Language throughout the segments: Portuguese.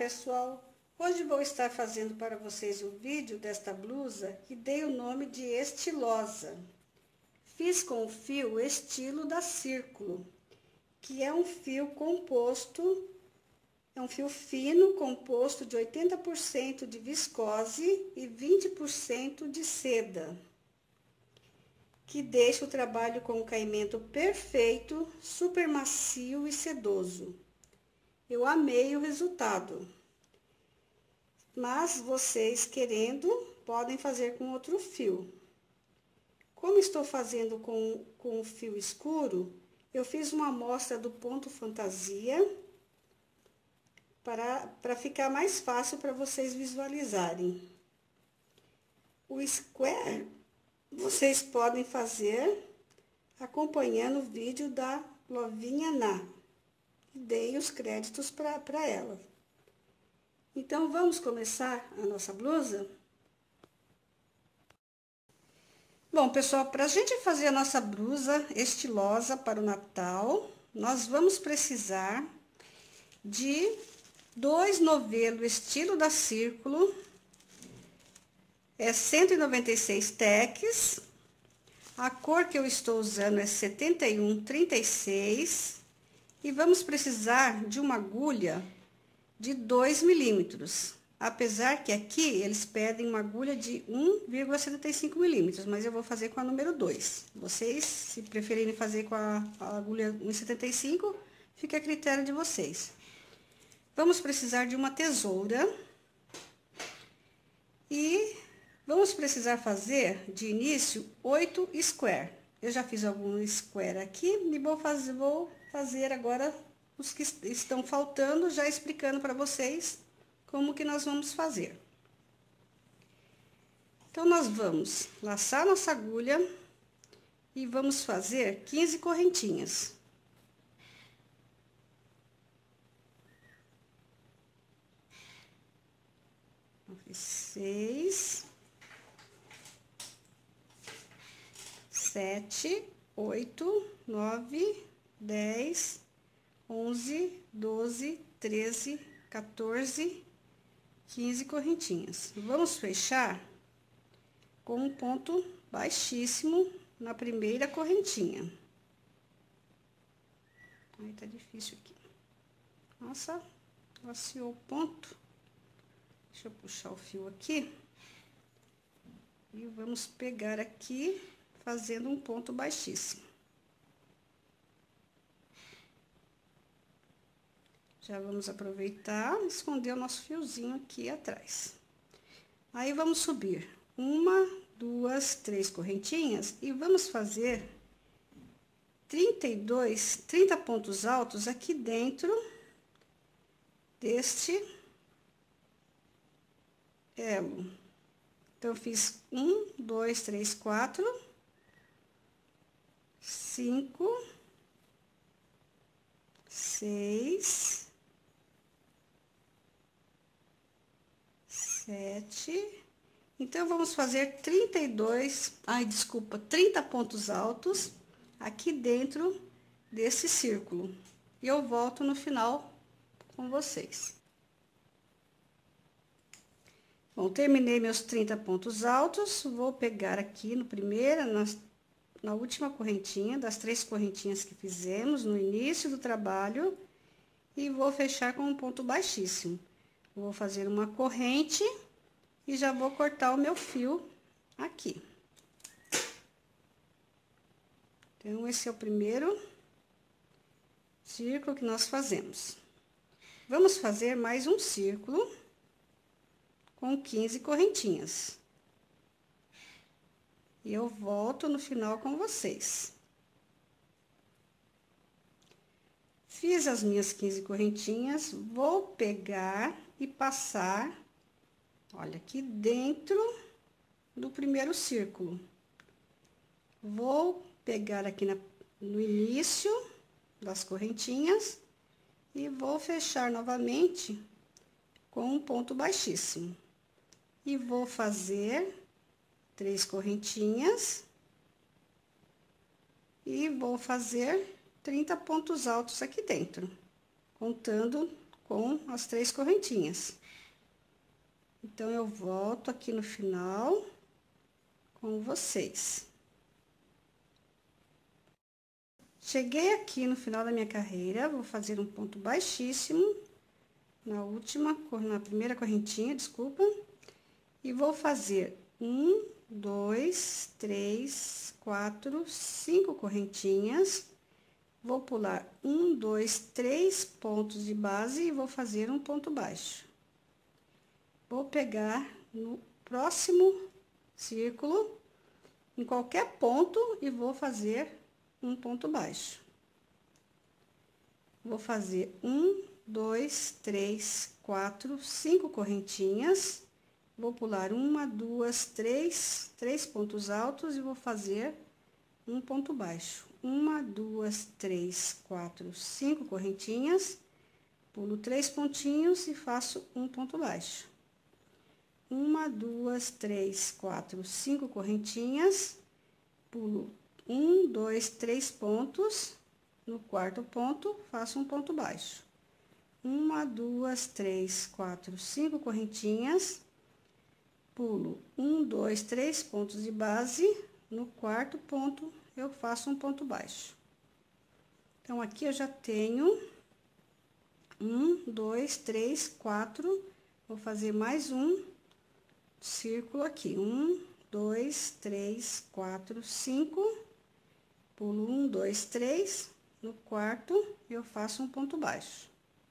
pessoal, hoje vou estar fazendo para vocês o vídeo desta blusa que dei o nome de estilosa. Fiz com o fio estilo da Círculo, que é um fio composto, é um fio fino composto de 80% de viscose e 20% de seda, que deixa o trabalho com um caimento perfeito, super macio e sedoso. Eu amei o resultado, mas vocês querendo, podem fazer com outro fio. Como estou fazendo com o fio escuro, eu fiz uma amostra do ponto fantasia, para ficar mais fácil para vocês visualizarem. O square, vocês podem fazer acompanhando o vídeo da Lovinha Ná. Dei os créditos para ela. Então, vamos começar a nossa blusa? Bom, pessoal, para a gente fazer a nossa blusa estilosa para o Natal, nós vamos precisar de 2 novelos estilo da Círculo, 196 tecs, a cor que eu estou usando é 7136, e vamos precisar de uma agulha de 2 milímetros. Apesar que aqui eles pedem uma agulha de 1,75 milímetros, mas eu vou fazer com a número 2. Vocês, se preferirem fazer com a agulha 1,75, fica a critério de vocês. Vamos precisar de uma tesoura e vamos precisar fazer de início 8 square. Eu já fiz alguns square aqui e vou fazer agora os que estão faltando, já explicando para vocês como que nós vamos fazer. Então, nós vamos laçar nossa agulha e vamos fazer 15 correntinhas. Fiz 6, 7, 8, 9, 10, 11, 12, 13, 14, 15 correntinhas. Vamos fechar com um ponto baixíssimo na primeira correntinha. Ai, tá difícil aqui. Nossa, laceou o ponto. Deixa eu puxar o fio aqui. E vamos pegar aqui, fazendo um ponto baixíssimo. Já vamos aproveitar e esconder o nosso fiozinho aqui atrás. Aí, vamos subir 1, 2, 3 correntinhas e vamos fazer 30 pontos altos aqui dentro deste elo. Então, eu fiz 1, 2, 3, 4, 5, 6, 7. Então, vamos fazer 30 pontos altos aqui dentro desse círculo. E eu volto no final com vocês. Bom, terminei meus 30 pontos altos, vou pegar aqui no primeiro, na última correntinha, das 3 correntinhas que fizemos no início do trabalho, e vou fechar com um ponto baixíssimo. Vou fazer uma corrente e já vou cortar o meu fio aqui. Então, esse é o primeiro círculo que nós fazemos. Vamos fazer mais um círculo com 15 correntinhas. E eu volto no final com vocês. Fiz as minhas 15 correntinhas, vou pegar e passar, olha, aqui dentro do primeiro círculo. Vou pegar aqui no início das correntinhas e vou fechar novamente com um ponto baixíssimo. E vou fazer 3 correntinhas e vou fazer 30 pontos altos aqui dentro, contando com as 3 correntinhas. Então, eu volto aqui no final com vocês. Cheguei aqui no final da minha carreira, vou fazer um ponto baixíssimo na primeira correntinha, desculpa, e vou fazer 1, 2, 3, 4, 5 correntinhas. Vou pular 1, 2, 3 pontos de base e vou fazer um ponto baixo. Vou pegar no próximo círculo, em qualquer ponto, e vou fazer um ponto baixo. Vou fazer 1, 2, 3, 4, 5 correntinhas. Vou pular 1, 2, 3 pontos altos e vou fazer um ponto baixo. 1, 2, 3, 4, 5 correntinhas, pulo 3 pontinhos e faço um ponto baixo. 1, 2, 3, 4, 5 correntinhas, pulo 1, 2, 3 pontos, no quarto ponto, faço um ponto baixo. 1, 2, 3, 4, 5 correntinhas, pulo 1, 2, 3 pontos de base, no quarto ponto, eu faço um ponto baixo. Então, aqui eu já tenho 1, 2, 3, 4, vou fazer mais um círculo aqui. 1, 2, 3, 4, 5, pulo 1, 2, 3, no quarto, eu faço um ponto baixo.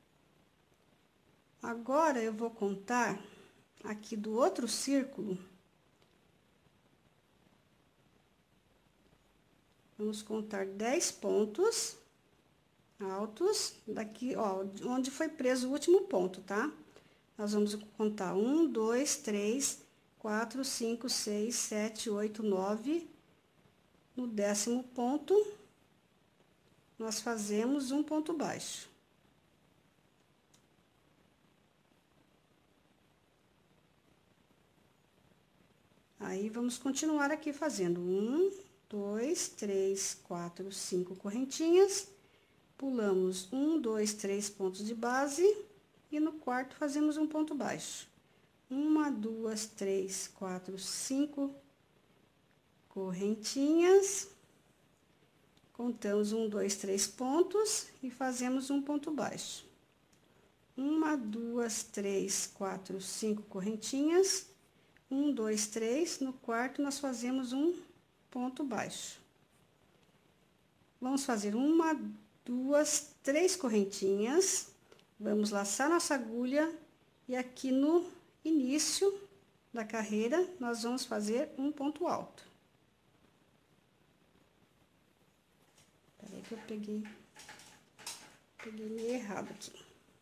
Agora, eu vou contar aqui do outro círculo. Vamos contar 10 pontos altos, daqui, ó, onde foi preso o último ponto, tá? Nós vamos contar 1, 2, 3, 4, 5, 6, 7, 8, 9. No 10º ponto, nós fazemos um ponto baixo. Aí, vamos continuar aqui fazendo 1, 2, 3, 4, 5 correntinhas, pulamos 1, 2, 3 pontos de base e no quarto fazemos um ponto baixo. 1, 2, 3, 4, 5 correntinhas, contamos 1, 2, 3 pontos e fazemos um ponto baixo. 1, 2, 3, 4, 5 correntinhas, 1, 2, 3, no quarto nós fazemos um ponto baixo. Vamos fazer 1, 2, 3 correntinhas, vamos laçar nossa agulha e aqui no início da carreira nós vamos fazer um ponto alto. Peraí que eu peguei meio errado aqui.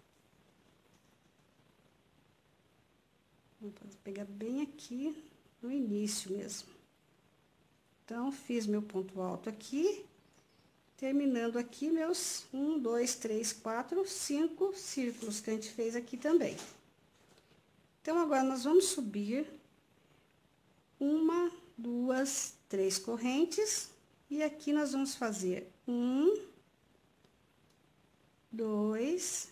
Vou pegar bem aqui no início mesmo. Então, fiz meu ponto alto aqui, terminando aqui meus 1, 2, 3, 4, 5 círculos que a gente fez aqui também. Então, agora nós vamos subir 1, 2, 3 correntes, e aqui nós vamos fazer 1, 2,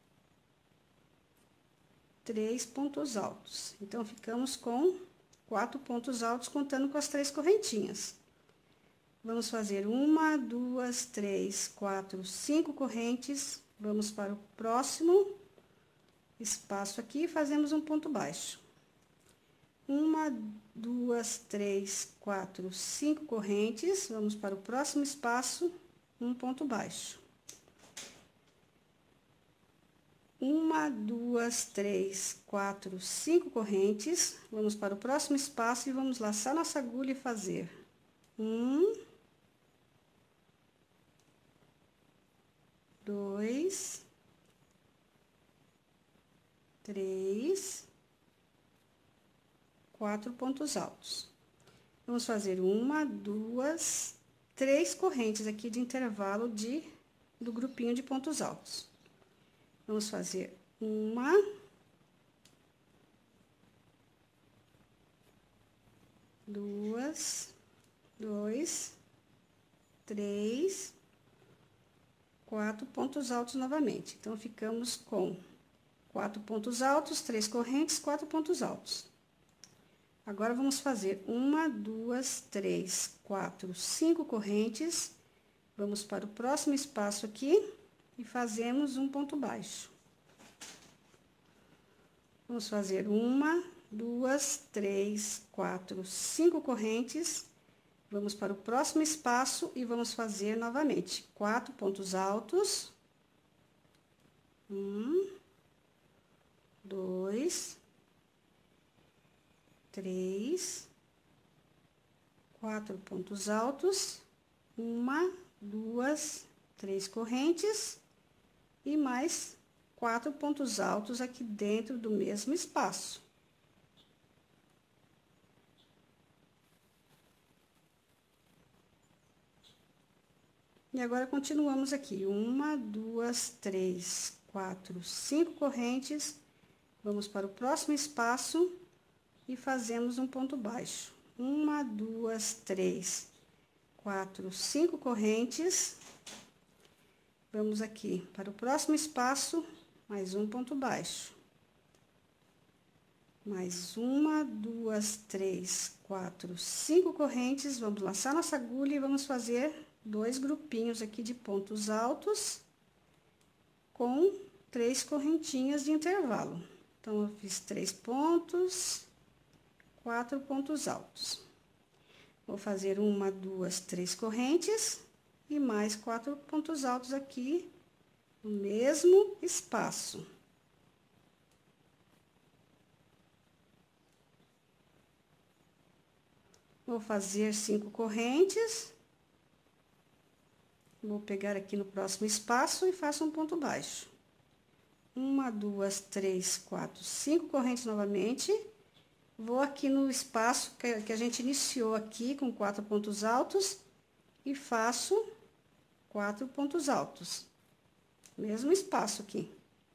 3 pontos altos. Então, ficamos com 4 pontos altos, contando com as 3 correntinhas. Vamos fazer 1, 2, 3, 4, 5 correntes. Vamos para o próximo espaço aqui e fazemos um ponto baixo. 1, 2, 3, 4, 5 correntes. Vamos para o próximo espaço, um ponto baixo. 1, 2, 3, 4, 5 correntes. Vamos para o próximo espaço e vamos laçar nossa agulha e fazer 1, 2, 3, 4 pontos altos. Vamos fazer 1, 2, 3 correntes aqui de intervalo do grupinho de pontos altos. Vamos fazer 1, 2, 3, 4 pontos altos novamente. Então, ficamos com 4 pontos altos, 3 correntes, 4 pontos altos. Agora, vamos fazer 1, 2, 3, 4, 5 correntes. Vamos para o próximo espaço aqui e fazemos um ponto baixo. Vamos fazer 1, 2, 3, 4, 5 correntes. Vamos para o próximo espaço e vamos fazer novamente 4 pontos altos. 1, 2, 3, 4 pontos altos, 1, 2, 3 correntes e mais 4 pontos altos aqui dentro do mesmo espaço. E agora, continuamos aqui, 1, 2, 3, 4, 5 correntes, vamos para o próximo espaço e fazemos um ponto baixo. 1, 2, 3, 4, 5 correntes, vamos aqui para o próximo espaço, mais um ponto baixo. Mais 1, 2, 3, 4, 5 correntes, vamos laçar nossa agulha e vamos fazer 2 grupinhos aqui de pontos altos com 3 correntinhas de intervalo. Então, eu fiz 3 pontos, 4 pontos altos. Vou fazer 1, 2, 3 correntes e mais 4 pontos altos aqui no mesmo espaço. Vou fazer 5 correntes. Vou pegar aqui no próximo espaço e faço um ponto baixo. 1, 2, 3, 4, 5 correntes novamente. Vou aqui no espaço que a gente iniciou aqui com 4 pontos altos e faço 4 pontos altos. Mesmo espaço aqui.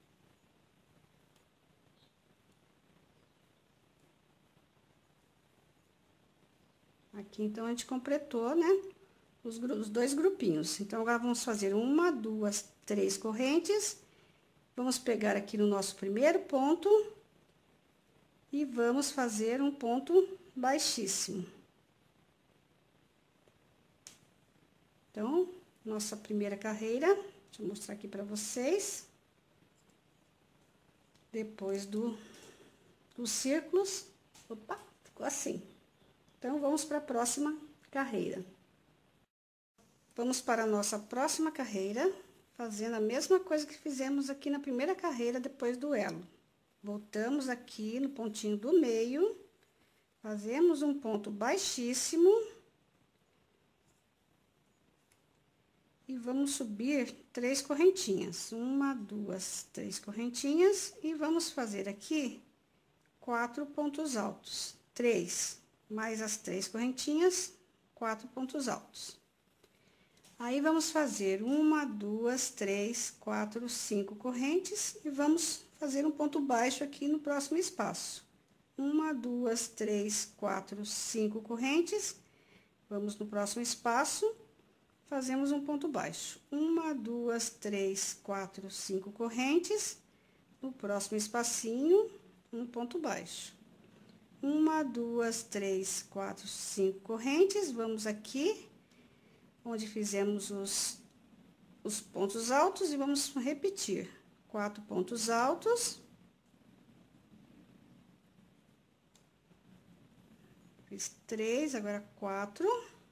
Aqui, então, a gente completou, né? Os 2 grupinhos. Então, agora vamos fazer 1, 2, 3 correntes. Vamos pegar aqui no nosso primeiro ponto e vamos fazer um ponto baixíssimo. Então, nossa primeira carreira, deixa eu mostrar aqui para vocês. Depois dos círculos, opa, ficou assim. Então, vamos para a próxima carreira. Vamos para a nossa próxima carreira, fazendo a mesma coisa que fizemos aqui na primeira carreira depois do elo. Voltamos aqui no pontinho do meio, fazemos um ponto baixíssimo e vamos subir 3 correntinhas. 1, 2, 3 correntinhas e vamos fazer aqui 4 pontos altos. 3, mais as 3 correntinhas, 4 pontos altos. Aí, vamos fazer 1, 2, 3, 4, 5 correntes e vamos fazer um ponto baixo aqui no próximo espaço. 1, 2, 3, 4, 5 correntes. Vamos no próximo espaço, fazemos um ponto baixo. 1, 2, 3, 4, 5 correntes. No próximo espacinho, um ponto baixo. 1, 2, 3, 4, 5 correntes. Vamos aqui onde fizemos os pontos altos e vamos repetir 4 pontos altos. Fiz 3, agora 4.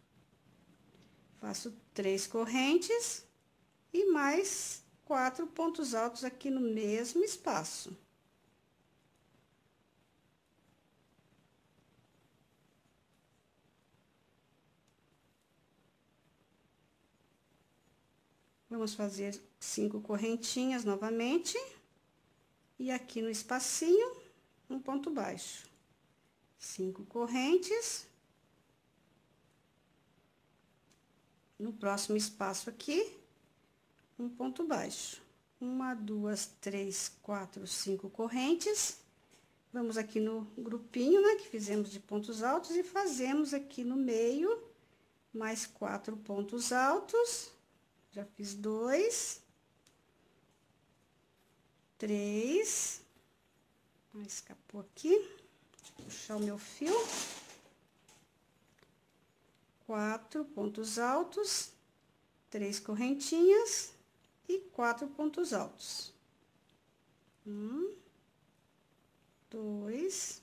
Faço 3 correntes e mais 4 pontos altos aqui no mesmo espaço. Vamos fazer 5 correntinhas novamente. E aqui no espacinho, um ponto baixo. 5 correntes. No próximo espaço aqui, um ponto baixo. 1, 2, 3, 4, 5 correntes. Vamos aqui no grupinho, né, que fizemos de pontos altos e fazemos aqui no meio mais 4 pontos altos. Já fiz 2. 3, escapou aqui, deixa eu puxar o meu fio, 4 pontos altos, 3 correntinhas e 4 pontos altos. 1, 2,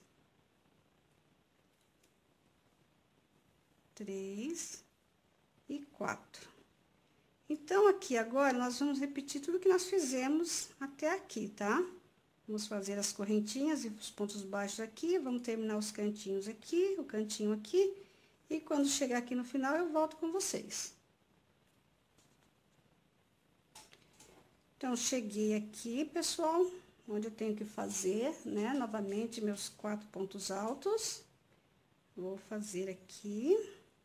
3 e 4. Então, aqui agora, nós vamos repetir tudo que nós fizemos até aqui, tá? Vamos fazer as correntinhas e os pontos baixos aqui, vamos terminar os cantinhos aqui, o cantinho aqui, e quando chegar aqui no final, eu volto com vocês. Então, cheguei aqui, pessoal, onde eu tenho que fazer, né, novamente, meus 4 pontos altos. Vou fazer aqui.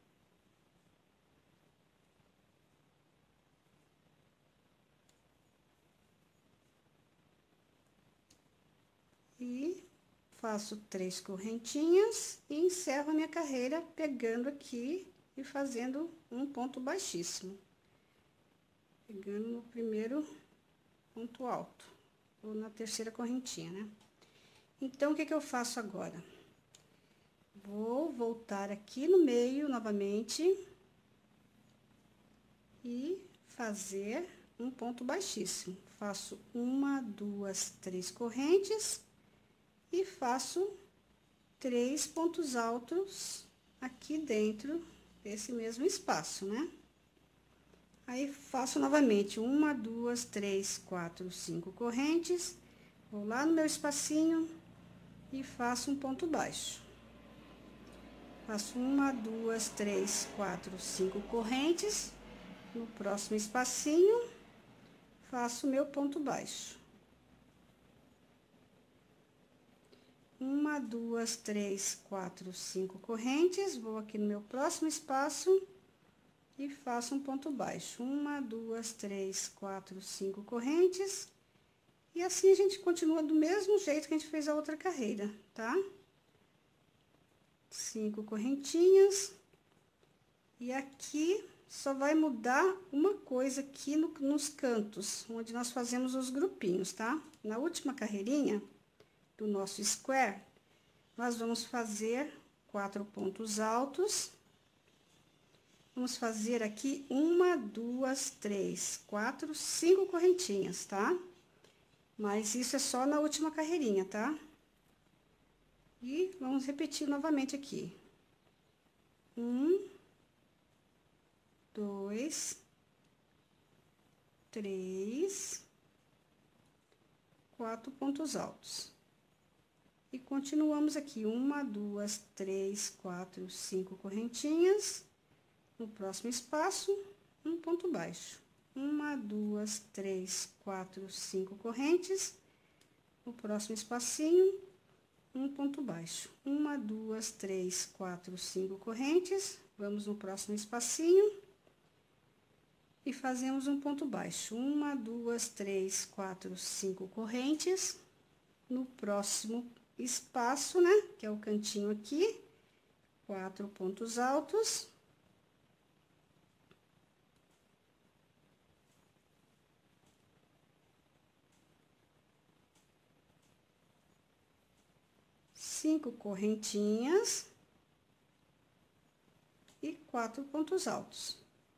E faço 3 correntinhas e encerro a minha carreira pegando aqui e fazendo um ponto baixíssimo. Pegando no primeiro ponto alto, ou na terceira correntinha, né? Então, o que que eu faço agora? Vou voltar aqui no meio novamente e fazer um ponto baixíssimo. Faço 1, 2, 3 correntes e faço 3 pontos altos aqui dentro desse mesmo espaço, né? Aí, faço novamente 1, 2, 3, 4, 5 correntes, vou lá no meu espacinho e faço um ponto baixo. Faço 1, 2, 3, 4, 5 correntes, no próximo espacinho, faço meu ponto baixo. 1, 2, 3, 4, 5 correntes, vou aqui no meu próximo espaço e faço um ponto baixo. 1, 2, 3, 4, 5 correntes. E assim a gente continua do mesmo jeito que a gente fez a outra carreira, tá? 5 correntinhas. E aqui só vai mudar uma coisa aqui nos cantos, onde nós fazemos os grupinhos, tá? Na última carreirinha do nosso square, nós vamos fazer 4 pontos altos. Vamos fazer aqui 1, 2, 3, 4, 5 correntinhas, tá? Mas isso é só na última carreirinha, tá? E vamos repetir novamente aqui. 1, 2, 3, 4 pontos altos. E continuamos aqui, 1, 2, 3, 4, 5 correntinhas. No próximo espaço, um ponto baixo. 1, 2, 3, 4, 5 correntes. No próximo espacinho, um ponto baixo. 1, 2, 3, 4, 5 correntes. Vamos no próximo espacinho. E fazemos um ponto baixo. 1, 2, 3, 4, 5 correntes. No próximo espaço, né? Que é o cantinho aqui. 4 pontos altos. Cinco correntinhas e 4 pontos altos.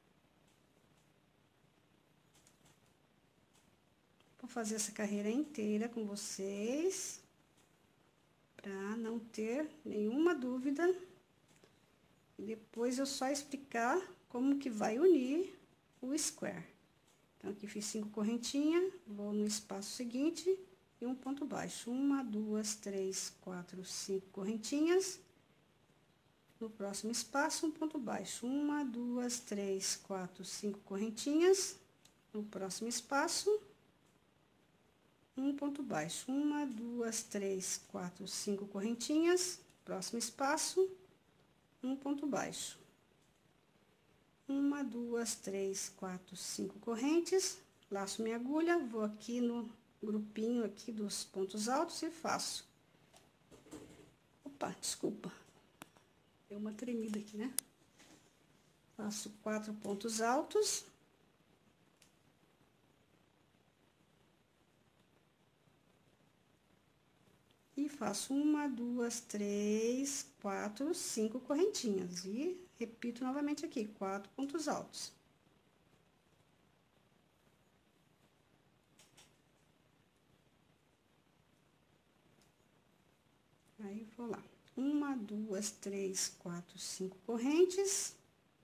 Vou fazer essa carreira inteira com vocês, para não ter nenhuma dúvida. E depois eu só explicar como que vai unir o square. Então, aqui fiz 5 correntinhas, vou no espaço seguinte e um ponto baixo. 1, 2, 3, 4, 5 correntinhas. No próximo espaço, um ponto baixo. 1, 2, 3, 4, 5 correntinhas. No próximo espaço, um ponto baixo. 1, 2, 3, 4, 5 correntinhas. Próximo espaço, um ponto baixo. 1, 2, 3, 4, 5 correntes. Laço minha agulha, vou aqui no grupinho aqui dos pontos altos e faço. Opa, desculpa. Deu uma tremida aqui, né? Faço 4 pontos altos. faço 1, 2, 3, 4, 5 correntinhas. E repito novamente aqui, 4 pontos altos. Aí, vou lá. 1, 2, 3, 4, 5 correntes.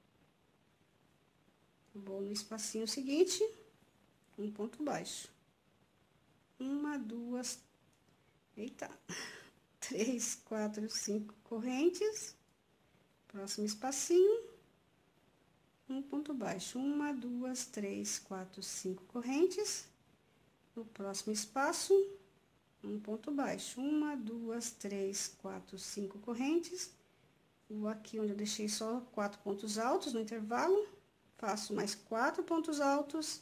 Vou no espacinho seguinte, um ponto baixo. 1, 2, eita, 3, 4, 5 correntes. Próximo espacinho, um ponto baixo. 1, 2, 3, 4, 5 correntes. No próximo espaço, um ponto baixo. 1, 2, 3, 4, 5 correntes. Vou aqui onde eu deixei só 4 pontos altos no intervalo. Faço mais 4 pontos altos.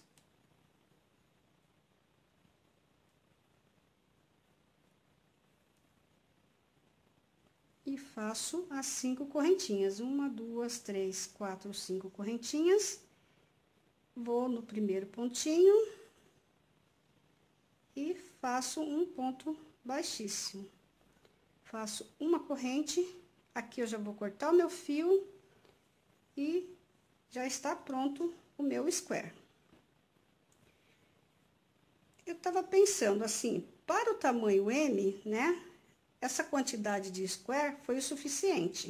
E faço as 5 correntinhas. 1, 2, 3, 4, 5 correntinhas. Vou no primeiro pontinho. E faço um ponto baixíssimo. Faço uma corrente. Aqui eu já vou cortar o meu fio. E já está pronto o meu square. Eu tava pensando assim, para o tamanho M, né? Essa quantidade de square foi o suficiente.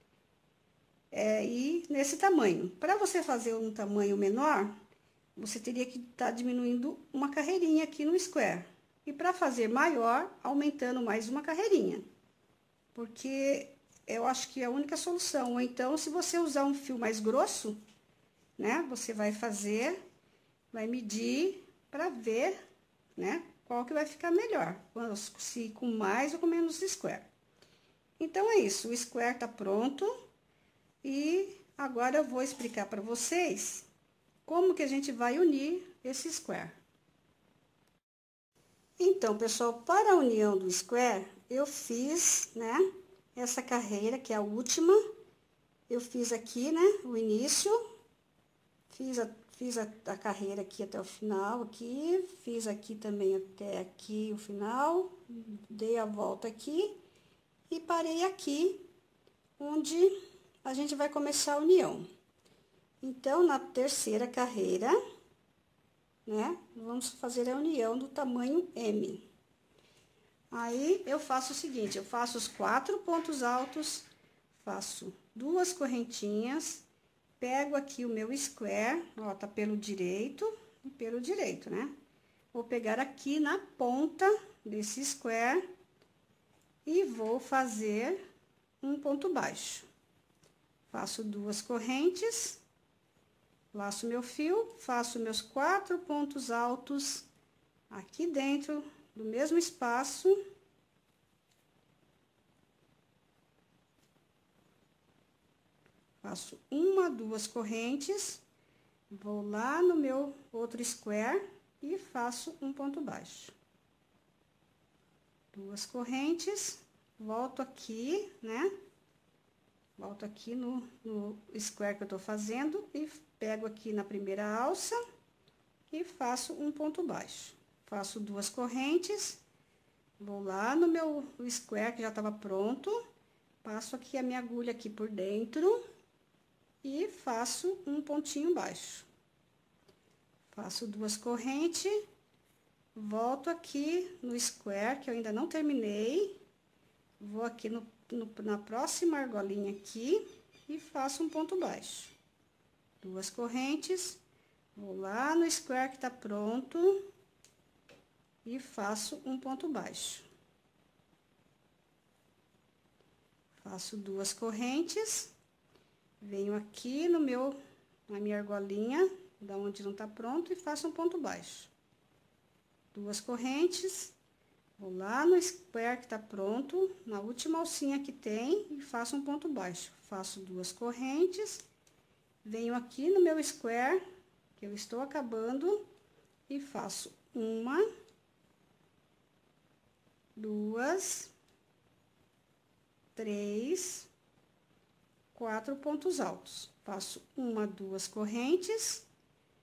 E nesse tamanho. Para você fazer um tamanho menor, você teria que estar diminuindo uma carreirinha aqui no square. E para fazer maior, aumentando mais uma carreirinha. Porque eu acho que é a única solução. Ou então, se você usar um fio mais grosso, né? Você vai fazer, vai medir para ver, né? Qual que vai ficar melhor, se com mais ou com menos square. Então, é isso, o square tá pronto. E agora eu vou explicar para vocês como que a gente vai unir esse square. Então, pessoal, para a união do square, eu fiz, né, essa carreira, que é a última. Eu fiz aqui, né, o início, fiz a carreira aqui até o final, aqui, fiz aqui também até aqui o final, dei a volta aqui e parei aqui, onde a gente vai começar a união. Então, na terceira carreira, né, vamos fazer a união do tamanho M. Aí, eu faço o seguinte, eu faço os 4 pontos altos, faço 2 correntinhas, pego aqui o meu square, ó, tá pelo direito e pelo direito, né? Vou pegar aqui na ponta desse square e vou fazer um ponto baixo. Faço 2 correntes, laço meu fio, faço meus 4 pontos altos aqui dentro do mesmo espaço. Faço 1, 2 correntes, vou lá no meu outro square e faço um ponto baixo. 2 correntes, volto aqui, né? Volto aqui no square que eu tô fazendo e pego aqui na primeira alça e faço um ponto baixo. Faço 2 correntes, vou lá no meu square que já estava pronto, passo aqui a minha agulha aqui por dentro e faço um pontinho baixo. Faço 2 correntes, volto aqui no square que eu ainda não terminei, vou aqui na próxima argolinha aqui e faço um ponto baixo. 2 correntes, vou lá no square que tá pronto e faço um ponto baixo. Faço 2 correntes, venho aqui na minha argolinha, da onde não tá pronto, e faço um ponto baixo. 2 correntes, vou lá no square que tá pronto, na última alcinha que tem, e faço um ponto baixo. Faço 2 correntes, venho aqui no meu square, que eu estou acabando, e faço 1, 2, 3, 4 pontos altos. Faço 1, 2 correntes,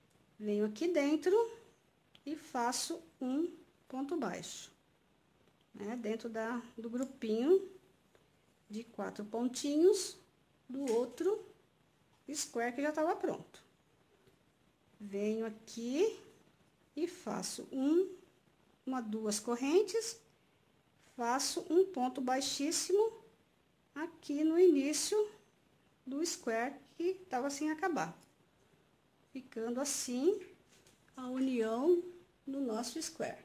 venho aqui dentro e faço um ponto baixo. né, dentro do grupinho de 4 pontinhos do outro square que já estava pronto. Venho aqui e faço duas correntes, faço um ponto baixíssimo aqui no início do square que estava sem acabar, ficando assim a união do nosso square.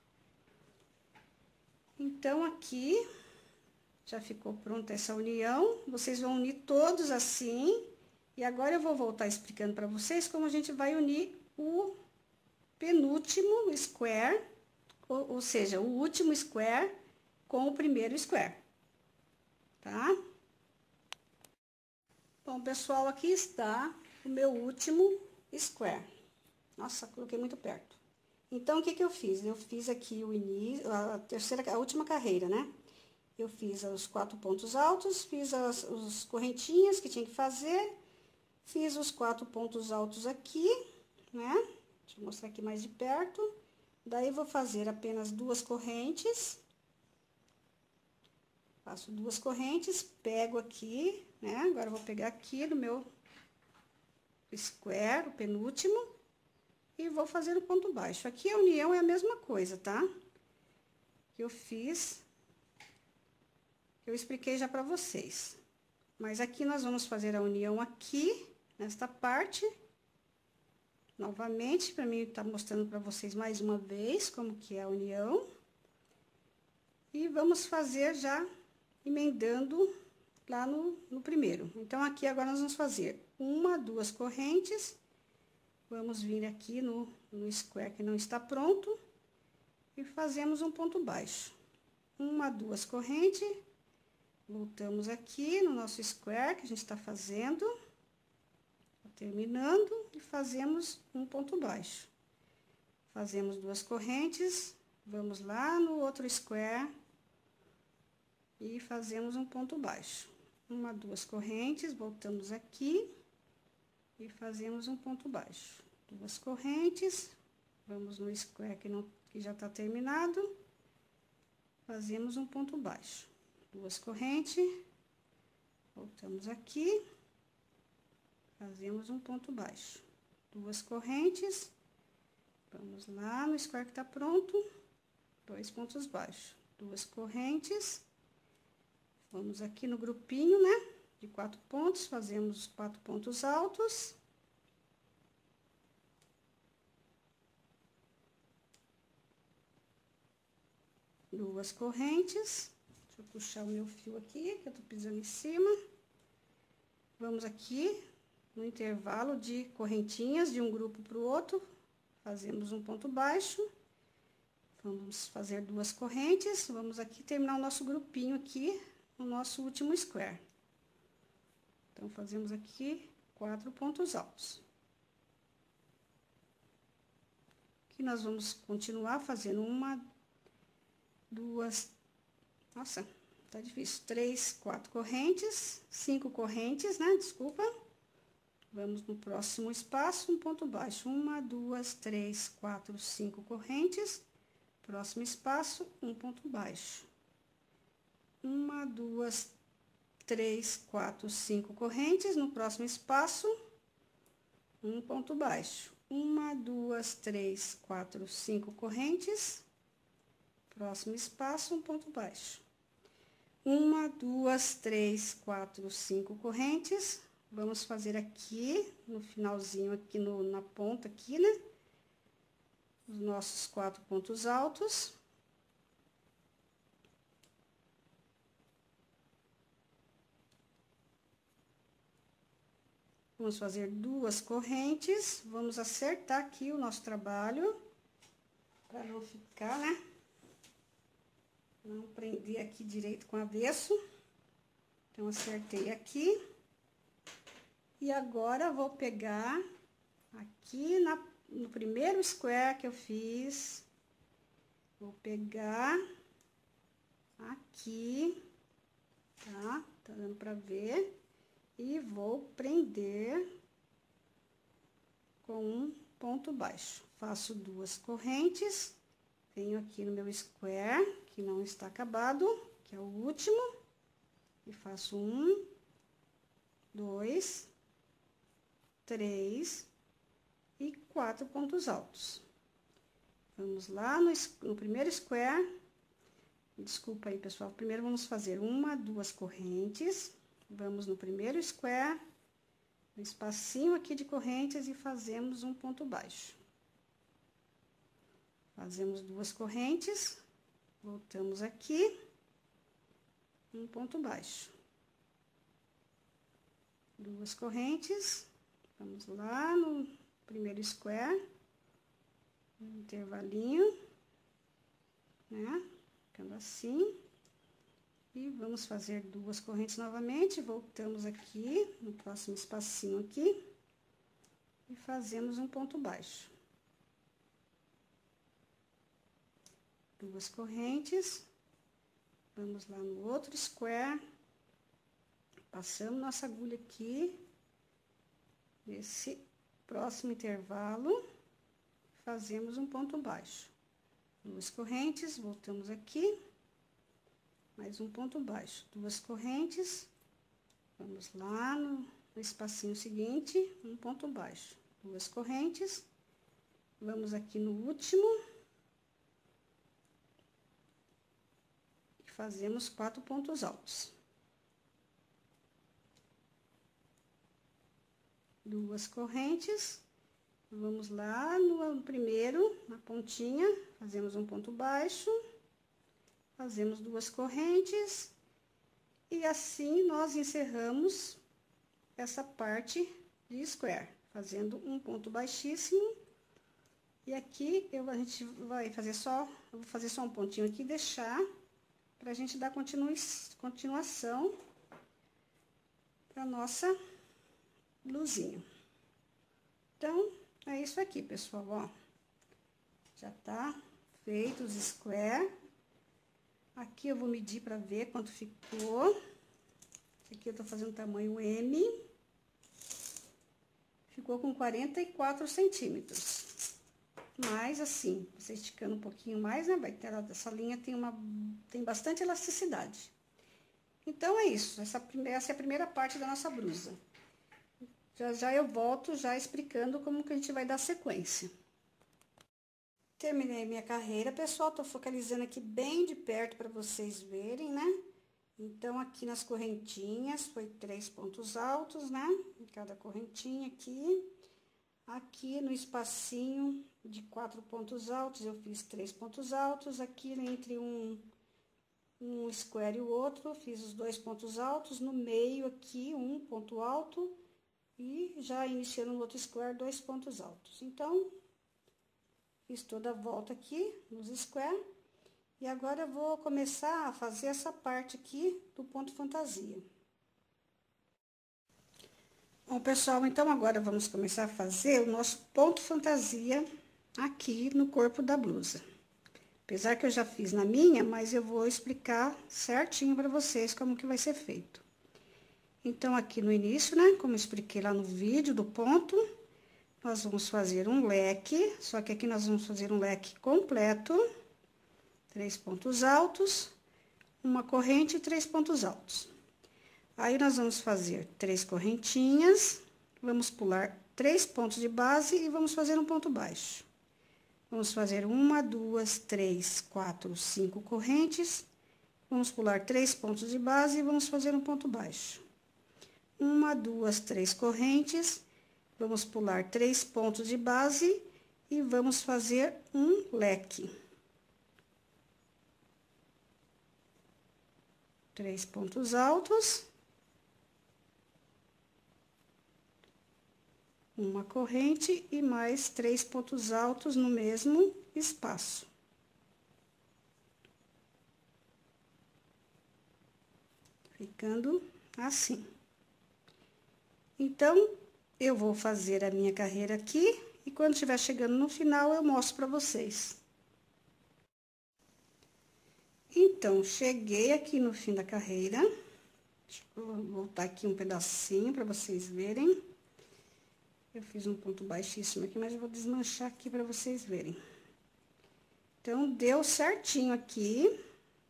Então, aqui já ficou pronta essa união, vocês vão unir todos assim, e agora eu vou voltar explicando para vocês como a gente vai unir o penúltimo square, ou seja, o último square com o primeiro square, tá? Bom, pessoal, aqui está o meu último square. Nossa, coloquei muito perto. Então, o que que eu fiz? Eu fiz aqui o início, a última carreira, né? Eu fiz os 4 pontos altos, fiz as correntinhas que tinha que fazer, fiz os 4 pontos altos aqui, né? Deixa eu mostrar aqui mais de perto. Daí, vou fazer apenas 2 correntes. Faço 2 correntes, pego aqui, né? Agora, eu vou pegar aqui no meu square, o penúltimo, e vou fazer o ponto baixo. Aqui a união é a mesma coisa, tá? Que eu fiz, que eu expliquei já pra vocês. Mas aqui nós vamos fazer a união aqui, nesta parte. Novamente, pra mim tá mostrando pra vocês mais uma vez como que é a união. E vamos fazer já emendando lá no primeiro. Então, aqui agora nós vamos fazer 2 correntes. Vamos vir aqui no square que não está pronto e fazemos um ponto baixo. 2 correntes, voltamos aqui no nosso square que a gente está fazendo, terminando, e fazemos um ponto baixo. Fazemos 2 correntes, vamos lá no outro square e fazemos um ponto baixo. 2 correntes, voltamos aqui e fazemos um ponto baixo. 2 correntes, vamos no square que já tá terminado, fazemos um ponto baixo. 2 correntes, voltamos aqui, fazemos um ponto baixo. 2 correntes, vamos lá no square que tá pronto, 2 pontos baixos. 2 correntes, vamos aqui no grupinho, né, de 4 pontos, fazemos 4 pontos altos. Duas correntes, deixa eu puxar o meu fio aqui, que eu tô pisando em cima. Vamos aqui no intervalo de correntinhas de um grupo pro outro, fazemos um ponto baixo. Vamos fazer 2 correntes, vamos aqui terminar o nosso grupinho aqui, no nosso último square. Então, fazemos aqui 4 pontos altos. Aqui nós vamos continuar fazendo 2, nossa, tá difícil, 3, 4 correntes, 5 correntes, né, desculpa. Vamos no próximo espaço, um ponto baixo, 1, 2, 3, 4, 5 correntes. Próximo espaço, um ponto baixo. 1, 2, 3, 4, 5 correntes. No próximo espaço, um ponto baixo. 1, 2, 3, 4, 5 correntes. Próximo espaço, um ponto baixo. 1, 2, 3, 4, 5 correntes. Vamos fazer aqui, no finalzinho, aqui na ponta aqui, né? Os nossos 4 pontos altos. Vamos fazer 2 correntes. Vamos acertar aqui o nosso trabalho, para não ficar, né? Não prender aqui direito com o avesso. Então, acertei aqui. E agora, vou pegar aqui no primeiro square que eu fiz. Vou pegar aqui, tá? Tá dando pra ver. E vou prender com um ponto baixo. Faço 2 correntes. Venho aqui no meu square, que não está acabado, que é o último, e faço 1, 2, 3 e 4 pontos altos. Vamos lá no primeiro square. Desculpa aí, pessoal. Primeiro vamos fazer 1, 2 correntes. Vamos no primeiro square, no espacinho aqui de correntes e fazemos um ponto baixo. Fazemos 2 correntes, voltamos aqui, um ponto baixo. 2 correntes, vamos lá no primeiro square, um intervalinho, né? Ficando assim. E vamos fazer 2 correntes novamente, voltamos aqui, no próximo espacinho aqui, e fazemos um ponto baixo. 2 correntes, vamos lá no outro square, passamos nossa agulha aqui, nesse próximo intervalo, fazemos um ponto baixo. 2 correntes, voltamos aqui, mais um ponto baixo. 2 correntes, vamos lá no espacinho seguinte, um ponto baixo. 2 correntes, vamos aqui no último, e fazemos 4 pontos altos. 2 correntes, vamos lá no primeiro, na pontinha, fazemos um ponto baixo, fazemos 2 correntes, e assim nós encerramos essa parte de square, fazendo um ponto baixíssimo. E aqui a gente vai fazer eu vou fazer só um pontinho aqui e deixar pra gente dar continuação pra nossa blusinha. Então, é isso aqui, pessoal, ó. Já tá feito os square. Aqui eu vou medir pra ver quanto ficou. Esse aqui eu tô fazendo tamanho M. Ficou com 44 centímetros. Mas, assim, você esticando um pouquinho mais, né? Vai ter, essa linha tem bastante elasticidade. Então, é isso. Essa é a primeira parte da nossa blusa. Já eu volto já explicando como que a gente vai dar sequência. Terminei minha carreira, pessoal. Tô focalizando aqui bem de perto para vocês verem, né? Então, aqui nas correntinhas, foi 3 pontos altos, né? Em cada correntinha aqui. Aqui no espacinho de 4 pontos altos, eu fiz 3 pontos altos. Aqui entre um square e o outro, fiz os 2 pontos altos. No meio aqui, um ponto alto. E já iniciando no outro square, 2 pontos altos. Então, fiz toda a volta aqui nos square. E agora eu vou começar a fazer essa parte aqui do ponto fantasia. Bom, pessoal, então agora vamos começar a fazer o nosso ponto fantasia aqui no corpo da blusa. Apesar que eu já fiz na minha, mas eu vou explicar certinho para vocês como que vai ser feito. Então, aqui no início, né, como eu expliquei lá no vídeo do ponto, nós vamos fazer um leque, só que aqui nós vamos fazer um leque completo, 3 pontos altos, uma corrente e 3 pontos altos. Aí, nós vamos fazer 3 correntinhas, vamos pular 3 pontos de base e vamos fazer um ponto baixo. Vamos fazer 1, 2, 3, 4, 5 correntes, vamos pular 3 pontos de base e vamos fazer um ponto baixo. 1, 2, 3 correntes, vamos pular 3 pontos de base e vamos fazer um leque. 3 pontos altos, uma corrente e mais 3 pontos altos no mesmo espaço. Ficando assim. Então, eu vou fazer a minha carreira aqui e quando estiver chegando no final, eu mostro pra vocês. Então, cheguei aqui no fim da carreira. Deixa eu voltar aqui um pedacinho pra vocês verem. Eu fiz um ponto baixíssimo aqui, mas eu vou desmanchar aqui pra vocês verem. Então, deu certinho aqui.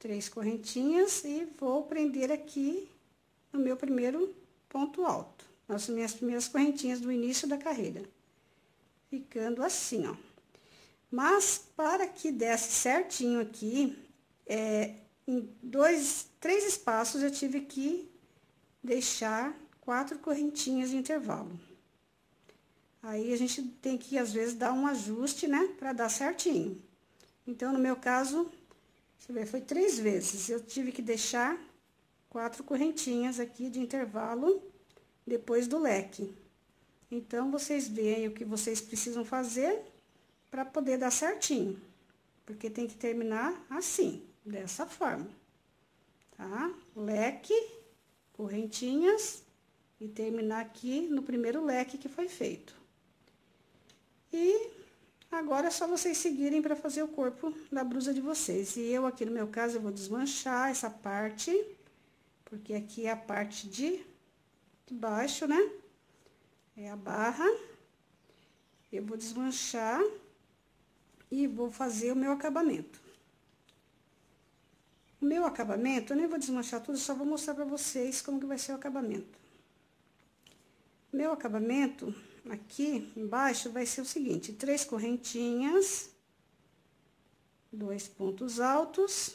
3 correntinhas e vou prender aqui no meu primeiro ponto alto, nas minhas primeiras correntinhas do início da carreira, ficando assim, ó. Mas, para que desse certinho aqui, em 3 espaços eu tive que deixar 4 correntinhas de intervalo. Aí, a gente tem que, às vezes, dar um ajuste, né, para dar certinho. Então, no meu caso, deixa eu ver, foi 3 vezes. Eu tive que deixar 4 correntinhas aqui de intervalo depois do leque. Então, vocês veem o que vocês precisam fazer para poder dar certinho. Porque tem que terminar assim, dessa forma, tá? Leque, correntinhas e terminar aqui no primeiro leque que foi feito. E agora é só vocês seguirem para fazer o corpo da blusa de vocês. E eu aqui no meu caso, eu vou desmanchar essa parte, porque aqui é a parte de baixo, né? É a barra. Eu vou desmanchar e vou fazer o meu acabamento. O meu acabamento, eu nem vou desmanchar tudo, só vou mostrar pra vocês como que vai ser o acabamento. Meu acabamento, aqui embaixo, vai ser o seguinte: 3 correntinhas, 2 pontos altos,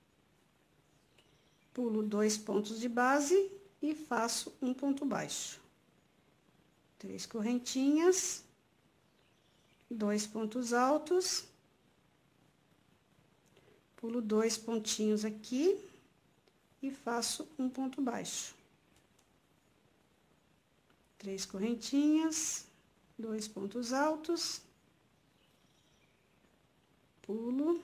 pulo 2 pontos de base e faço um ponto baixo. 3 correntinhas, 2 pontos altos, pulo 2 pontinhos aqui e faço um ponto baixo. 3 correntinhas, 2 pontos altos, pulo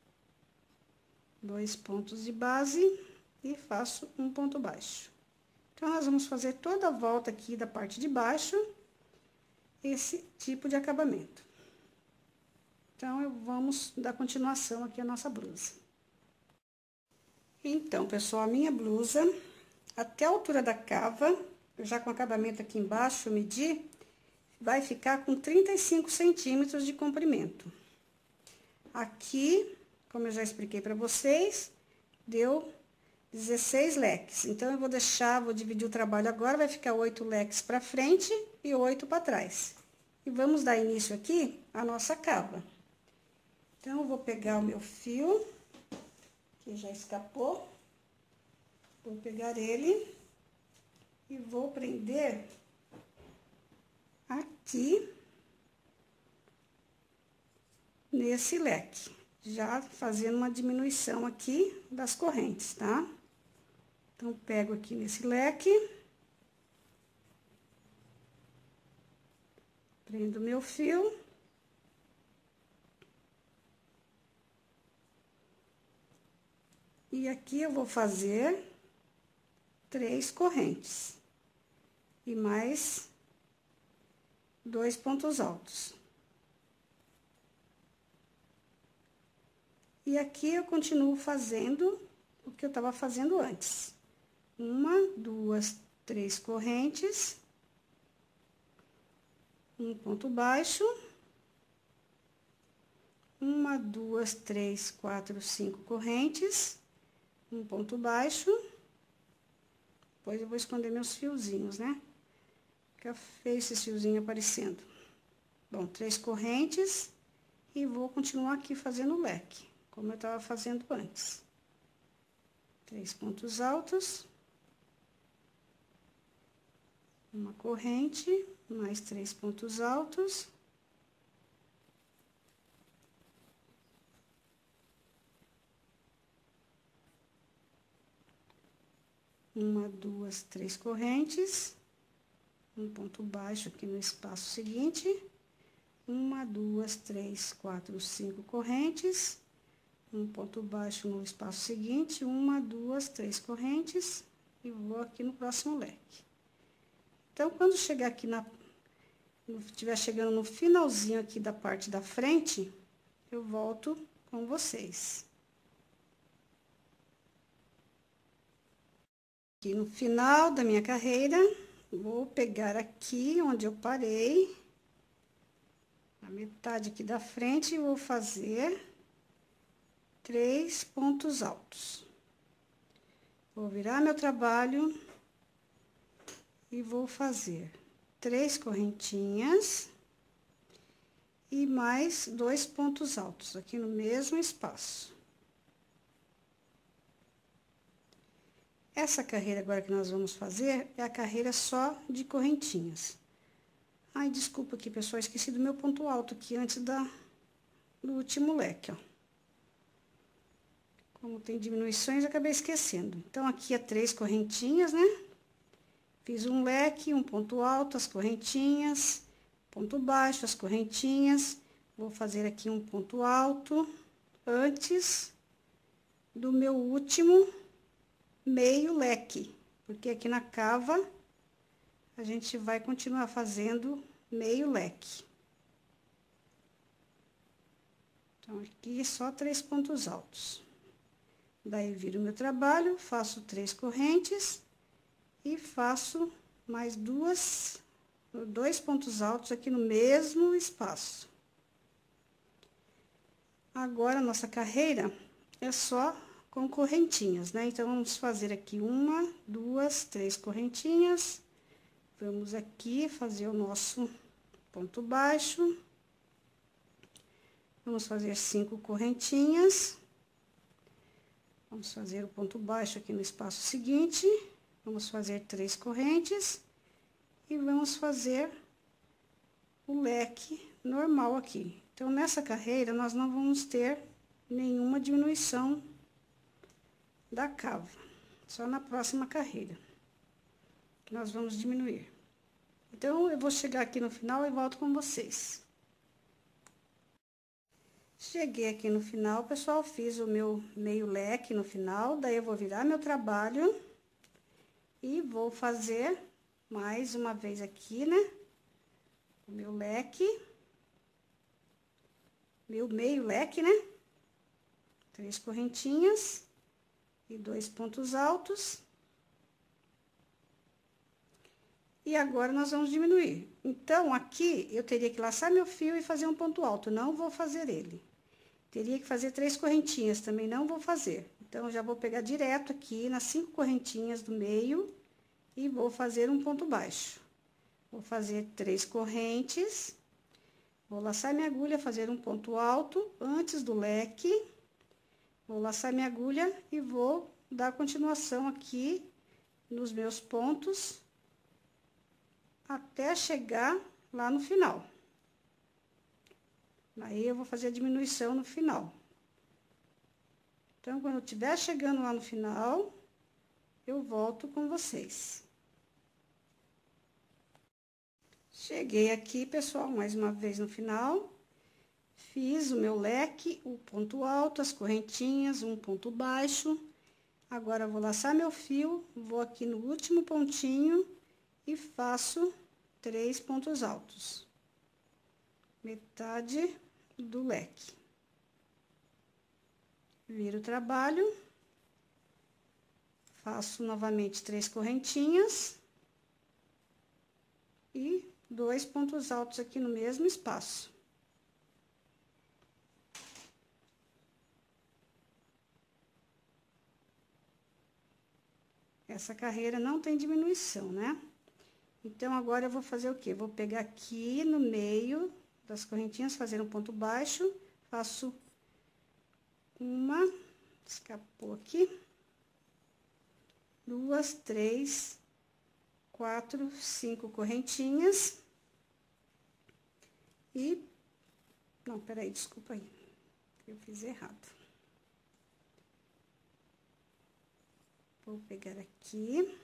2 pontos de base e faço um ponto baixo. Então, nós vamos fazer toda a volta aqui da parte de baixo, esse tipo de acabamento. Então, vamos dar continuação aqui à nossa blusa. Então, pessoal, a minha blusa, até a altura da cava, já com acabamento aqui embaixo, eu medi, vai ficar com 35 centímetros de comprimento. Aqui, como eu já expliquei pra vocês, deu 16 leques. Então, eu vou dividir o trabalho agora, vai ficar 8 leques pra frente e 8 pra trás. E vamos dar início aqui à nossa cava. Então, eu vou pegar o meu fio, que já escapou, vou pegar ele e vou prender aqui nesse leque, já fazendo uma diminuição aqui das correntes, tá? Então, pego aqui nesse leque, prendo meu fio. E aqui eu vou fazer 3 correntes e mais 2 pontos altos. E aqui eu continuo fazendo o que eu tava fazendo antes. 1, 2, 3 correntes, um ponto baixo, 1, 2, 3, 4, 5 correntes, um ponto baixo. Depois eu vou esconder meus fiozinhos, né? Fica feio esses fiozinhos aparecendo. Bom, 3 correntes e vou continuar aqui fazendo o leque, como eu tava fazendo antes. 3 pontos altos, uma corrente, mais 3 pontos altos. Uma, 2, 3 correntes, um ponto baixo aqui no espaço seguinte, 1, 2, 3, 4, 5 correntes, um ponto baixo no espaço seguinte, 1, 2, 3 correntes, e vou aqui no próximo leque. Então, quando chegar aqui estiver chegando no finalzinho aqui da parte da frente, eu volto com vocês. Aqui no final da minha carreira, vou pegar aqui onde eu parei, a metade aqui da frente, e vou fazer 3 pontos altos. Vou virar meu trabalho e vou fazer 3 correntinhas e mais 2 pontos altos aqui no mesmo espaço. Essa carreira agora que nós vamos fazer é a carreira só de correntinhas. Ai, desculpa aqui, pessoal, esqueci do meu ponto alto aqui antes do último leque, ó. Como tem diminuições, eu acabei esquecendo. Então, aqui é 3 correntinhas, né? Fiz um leque, um ponto alto, as correntinhas, ponto baixo, as correntinhas. Vou fazer aqui um ponto alto antes do meu último meio leque, porque aqui na cava a gente vai continuar fazendo meio leque. Então, aqui só 3 pontos altos. Daí, viro meu trabalho, faço 3 correntes e faço mais 2 pontos altos aqui no mesmo espaço. Agora, a nossa carreira é só com correntinhas, né? Então, vamos fazer aqui 1, 2, 3 correntinhas. Vamos aqui fazer o nosso ponto baixo. Vamos fazer 5 correntinhas. Vamos fazer o ponto baixo aqui no espaço seguinte. Vamos fazer 3 correntes. E vamos fazer o leque normal aqui. Então, nessa carreira, nós não vamos ter nenhuma diminuição da cava, só na próxima carreira que nós vamos diminuir. Então, eu vou chegar aqui no final e volto com vocês. Cheguei aqui no final, pessoal, fiz o meu meio leque no final, daí eu vou virar meu trabalho e vou fazer mais uma vez aqui, né? O meu leque, meu meio leque, né? 3 correntinhas e 2 pontos altos. E agora, nós vamos diminuir. Então, aqui, eu teria que laçar meu fio e fazer um ponto alto, não vou fazer ele. Teria que fazer 3 correntinhas, também não vou fazer. Então, já vou pegar direto aqui nas 5 correntinhas do meio e vou fazer um ponto baixo. Vou fazer 3 correntes, vou laçar minha agulha, fazer um ponto alto antes do leque. Vou laçar minha agulha e vou dar continuação aqui nos meus pontos até chegar lá no final. Aí, eu vou fazer a diminuição no final. Então, quando eu estiver chegando lá no final, eu volto com vocês. Cheguei aqui, pessoal, mais uma vez no final. Fiz o meu leque, o ponto alto, as correntinhas, um ponto baixo. Agora, eu vou laçar meu fio, vou aqui no último pontinho e faço 3 pontos altos. Metade do leque. Viro o trabalho. Faço novamente 3 correntinhas. E 2 pontos altos aqui no mesmo espaço. Essa carreira não tem diminuição, né? Então, agora eu vou fazer o quê? Vou pegar aqui no meio das correntinhas, fazer um ponto baixo, faço uma, escapou aqui, 2, 3, 4, 5 correntinhas. E, não, peraí, desculpa aí, eu fiz errado. Vou pegar aqui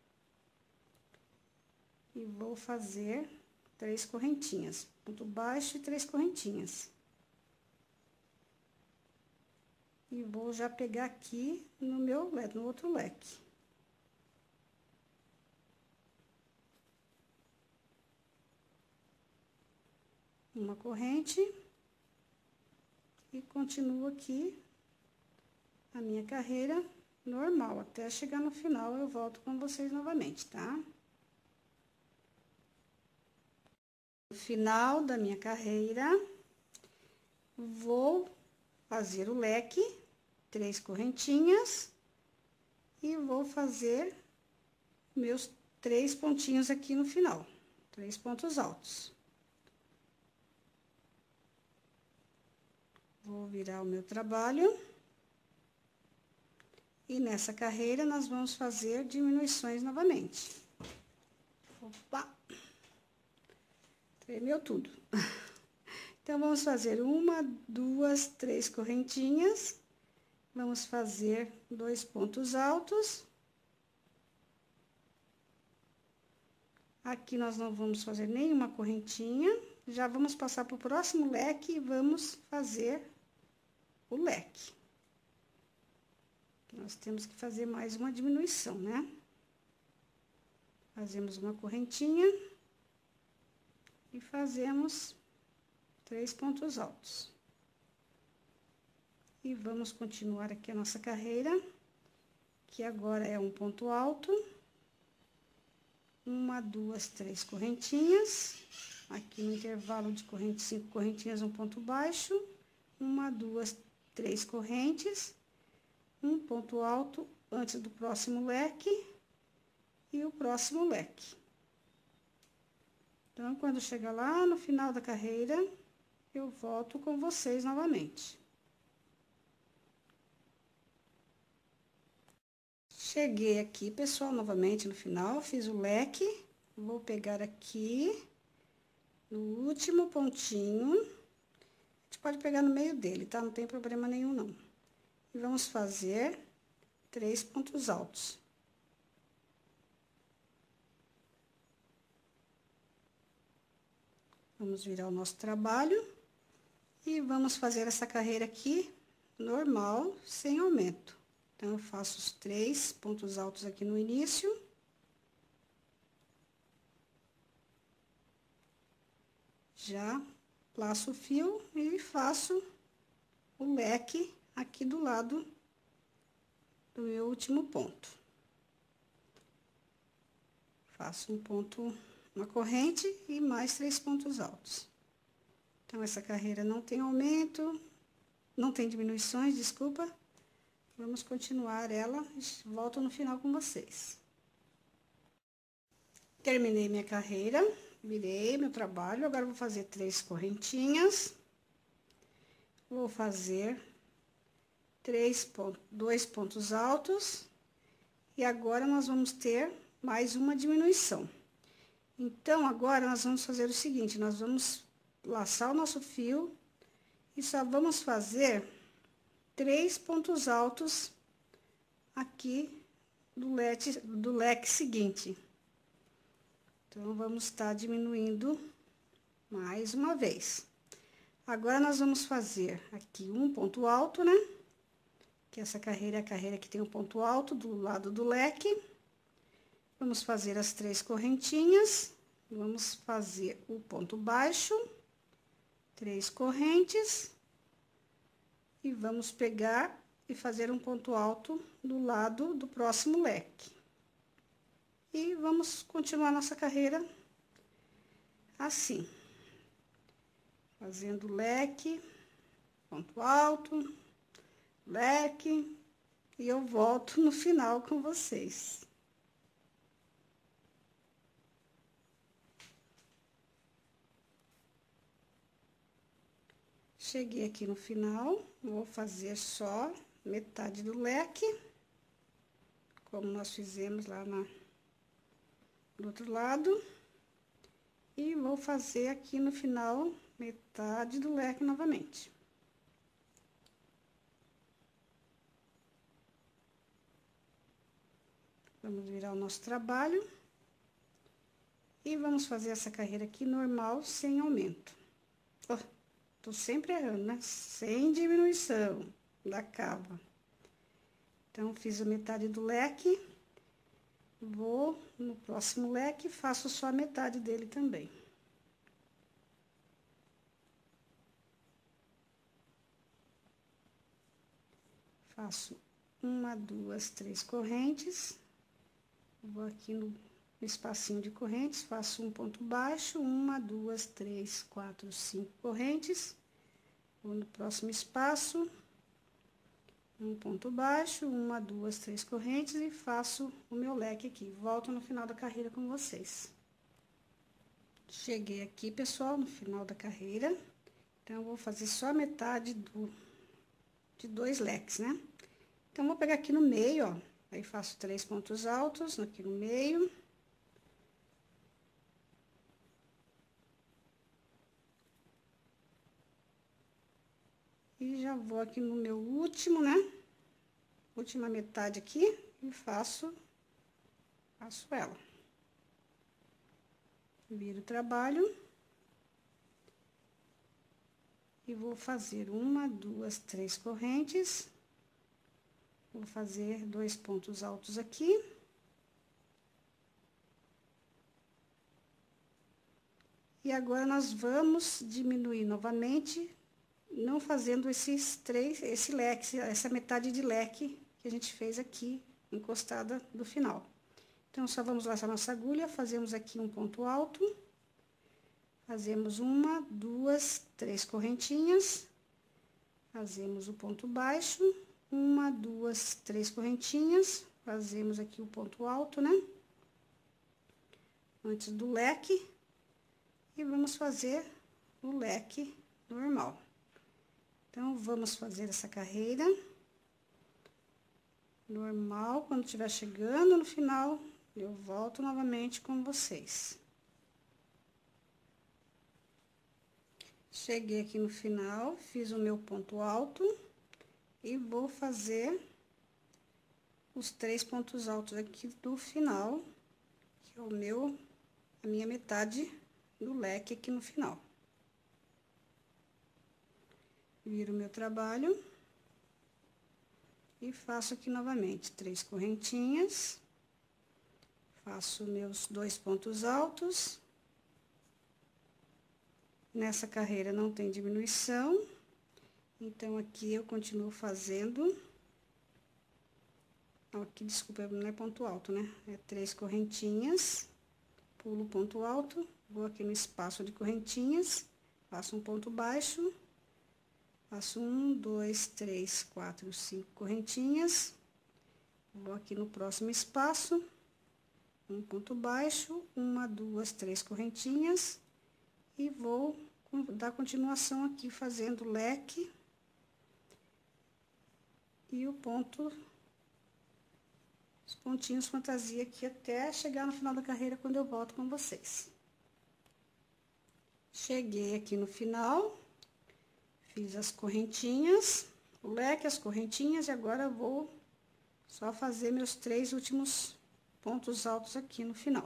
e vou fazer 3 correntinhas, ponto baixo e 3 correntinhas. E vou já pegar aqui no outro leque. Uma corrente. E continuo aqui a minha carreira normal. Até chegar no final, eu volto com vocês novamente, tá? No final da minha carreira, vou fazer o leque, 3 correntinhas e vou fazer meus 3 pontinhos aqui no final, 3 pontos altos. Vou virar o meu trabalho. E nessa carreira, nós vamos fazer diminuições novamente. Opa! Tremeu tudo. Então, vamos fazer 1, 2, 3 correntinhas. Vamos fazer 2 pontos altos. Aqui, nós não vamos fazer nenhuma correntinha. Já vamos passar para o próximo leque e vamos fazer o leque. Nós temos que fazer mais uma diminuição, né? Fazemos uma correntinha e fazemos 3 pontos altos. E vamos continuar aqui a nossa carreira, que agora é um ponto alto. 1, 2, 3 correntinhas. Aqui no intervalo de corrente, 5 correntinhas, um ponto baixo. 1, 2, 3 correntes. Um ponto alto antes do próximo leque e o próximo leque. Então, quando chegar lá no final da carreira, eu volto com vocês novamente. Cheguei aqui, pessoal, novamente no final, fiz o leque. Vou pegar aqui no último pontinho. A gente pode pegar no meio dele, tá? Não tem problema nenhum, não. E vamos fazer 3 pontos altos. Vamos virar o nosso trabalho e vamos fazer essa carreira aqui normal, sem aumento. Então, eu faço os 3 pontos altos aqui no início. Já laço o fio e faço o leque aqui do lado do meu último ponto. Faço um ponto, uma corrente e mais 3 pontos altos. Então, essa carreira não tem aumento, não tem diminuições, desculpa. Vamos continuar ela, volto no final com vocês. Terminei minha carreira, virei meu trabalho, agora vou fazer 3 correntinhas. Vou fazer 2 pontos altos, e agora nós vamos ter mais uma diminuição. Então, agora nós vamos fazer o seguinte, nós vamos laçar o nosso fio e só vamos fazer 3 pontos altos aqui do leque seguinte. Então, vamos estar diminuindo mais uma vez. Agora, nós vamos fazer aqui um ponto alto, né? Que essa carreira é a carreira que tem um ponto alto do lado do leque. Vamos fazer as 3 correntinhas, vamos fazer o ponto baixo, 3 correntes, e vamos pegar e fazer um ponto alto do lado do próximo leque. E vamos continuar nossa carreira assim, fazendo leque, ponto alto, leque, e eu volto no final com vocês. Cheguei aqui no final, vou fazer só metade do leque, como nós fizemos lá do outro lado, e vou fazer aqui no final metade do leque novamente. Vamos virar o nosso trabalho e vamos fazer essa carreira aqui normal, sem aumento. Ó, tô sempre errando, né? Sem diminuição da cava. Então, fiz a metade do leque, vou no próximo leque, faço só a metade dele também. Faço 1, 2, 3 correntes, vou aqui no espacinho de correntes, faço um ponto baixo, 1, 2, 3, 4, 5 correntes, vou no próximo espaço, Um ponto baixo, uma, duas, três correntes e faço o meu leque aqui. Volto no final da carreira com vocês. Cheguei aqui, pessoal, no final da carreira. Então, eu vou fazer só a metade de 2 leques, né? Então, vou pegar aqui no meio, ó. Aí, faço 3 pontos altos aqui no meio. E já vou aqui no meu último, né? Última metade aqui e faço ela. Viro o trabalho. E vou fazer uma, duas, três correntes. Vou fazer 2 pontos altos aqui. E agora, nós vamos diminuir novamente, não fazendo esse leque, essa metade de leque que a gente fez aqui, encostada do final. Então, só vamos laçar nossa agulha, fazemos aqui um ponto alto. Fazemos uma, duas, três correntinhas. Fazemos o ponto baixo, uma, duas, três correntinhas. Fazemos aqui o ponto alto, né? Antes do leque. E vamos fazer o leque normal. Então, vamos fazer essa carreira normal. Quando estiver chegando no final, eu volto novamente com vocês. Cheguei aqui no final, fiz o meu ponto alto e vou fazer os 3 pontos altos aqui do final, que é a minha metade do leque aqui no final. Viro o meu trabalho e faço aqui novamente 3 correntinhas, faço meus 2 pontos altos. Nessa carreira não tem diminuição, então aqui eu continuo fazendo. Aqui, desculpa, não é ponto alto, né? É 3 correntinhas, pulo o ponto alto, vou aqui no espaço de correntinhas, faço um ponto baixo, faço 1, 2, 3, 4, 5 correntinhas, vou aqui no próximo espaço, um ponto baixo, uma, duas, 3 correntinhas. E vou dar continuação aqui, fazendo leque e os pontinhos fantasia aqui até chegar no final da carreira, quando eu volto com vocês. Cheguei aqui no final, fiz as correntinhas, o leque, as correntinhas, e agora eu vou só fazer meus 3 últimos pontos altos aqui no final.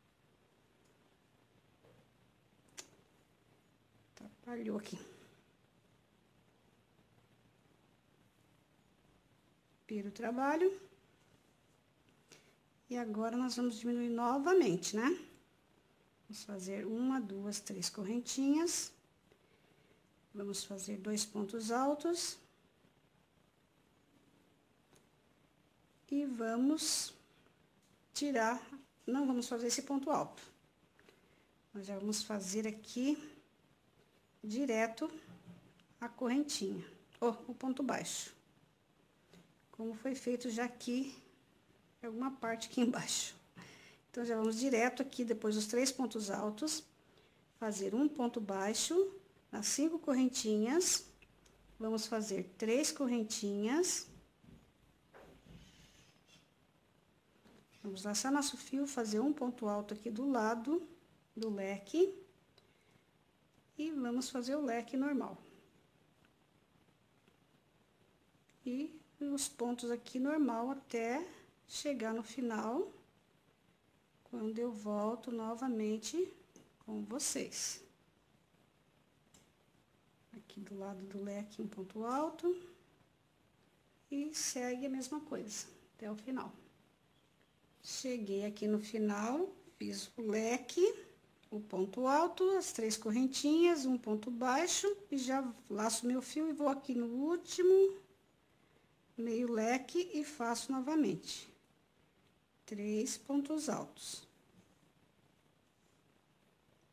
Atrapalhou aqui. Viro o trabalho. E agora, nós vamos diminuir novamente, né? Vamos fazer 1, 2, 3 correntinhas. Vamos fazer 2 pontos altos. E vamos tirar, não vamos fazer esse ponto alto. Nós já vamos fazer aqui direto a correntinha, ou o ponto baixo. Como foi feito já aqui, em alguma parte aqui embaixo. Então, já vamos direto aqui, depois dos 3 pontos altos, fazer um ponto baixo, nas 5 correntinhas, vamos fazer 3 correntinhas. Vamos laçar nosso fio, fazer um ponto alto aqui do lado do leque. E vamos fazer o leque normal. E os pontos aqui normal até chegar no final, quando eu volto novamente com vocês. Aqui do lado do leque, um ponto alto. E segue a mesma coisa, até o final. Cheguei aqui no final, fiz o leque, o ponto alto, as 3 correntinhas, um ponto baixo, e já laço meu fio e vou aqui no último meio leque e faço novamente 3 pontos altos.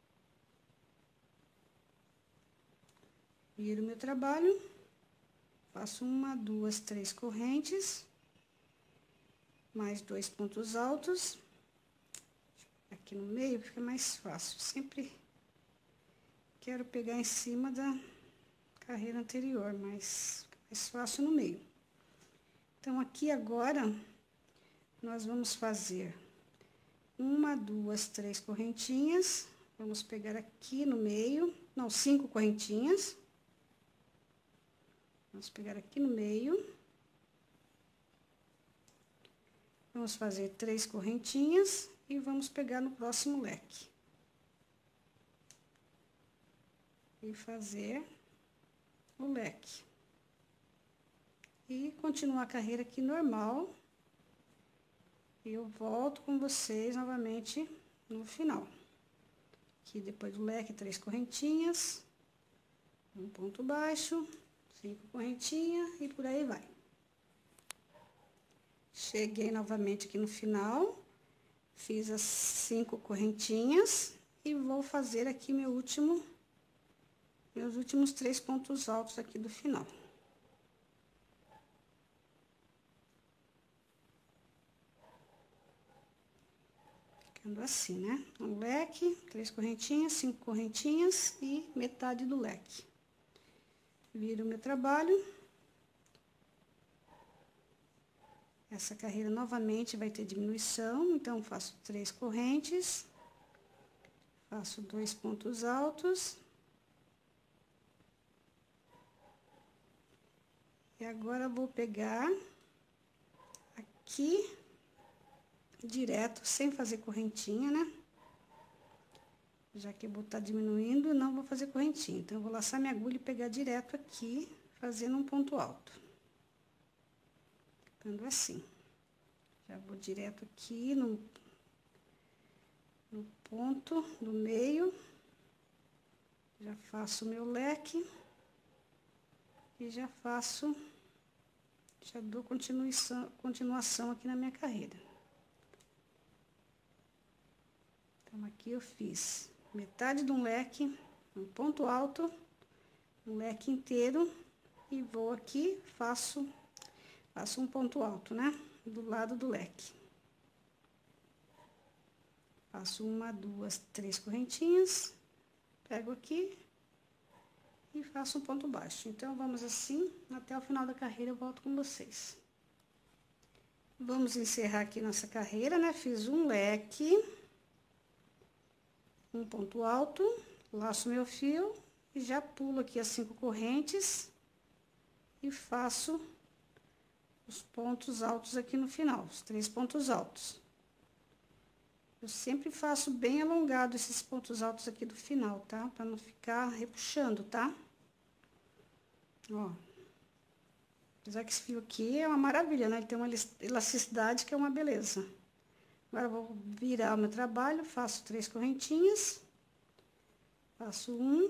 Viro meu trabalho, Faço 1, 2, 3 correntes, mais 2 pontos altos. Aqui no meio fica mais fácil. Sempre quero pegar em cima da carreira anterior, mas fica mais fácil no meio. Então, aqui agora, nós vamos fazer 1, 2, 3 correntinhas. Vamos pegar aqui no meio, não, 5 correntinhas. Vamos pegar aqui no meio. Vamos fazer 3 correntinhas e vamos pegar no próximo leque. E fazer o leque. E continuar a carreira aqui normal. E eu volto com vocês novamente no final. Aqui depois do leque, 3 correntinhas, um ponto baixo, 5 correntinhas e por aí vai. Cheguei novamente aqui no final, fiz as 5 correntinhas e vou fazer aqui meus últimos 3 pontos altos aqui do final. Ficando assim, né? Um leque, 3 correntinhas, 5 correntinhas e metade do leque. Viro o meu trabalho. Essa carreira novamente vai ter diminuição, então faço 3 correntes, faço 2 pontos altos. E agora vou pegar aqui direto, sem fazer correntinha, né? Já que eu vou estar diminuindo, não vou fazer correntinha. Então, eu vou laçar minha agulha e pegar direto aqui, fazendo um ponto alto. Ficando assim. Já vou direto aqui no ponto do meio. Já faço o meu leque. E já dou continuação aqui na minha carreira. Então, aqui eu fiz metade de um leque, um ponto alto, um leque inteiro, e vou aqui, faço um ponto alto, né? Do lado do leque. Faço 1, 2, 3 correntinhas, pego aqui e faço um ponto baixo. Então, vamos assim, até o final da carreira eu volto com vocês. Vamos encerrar aqui nossa carreira, né? Fiz um leque, um ponto alto, laço meu fio e já pulo aqui as 5 correntes e faço os pontos altos aqui no final, os 3 pontos altos. Eu sempre faço bem alongado esses pontos altos aqui do final, tá? Pra não ficar repuxando, tá? Ó. Apesar que esse fio aqui é uma maravilha, né? Ele tem uma elasticidade que é uma beleza. Agora, eu vou virar o meu trabalho, faço 3 correntinhas, faço 1,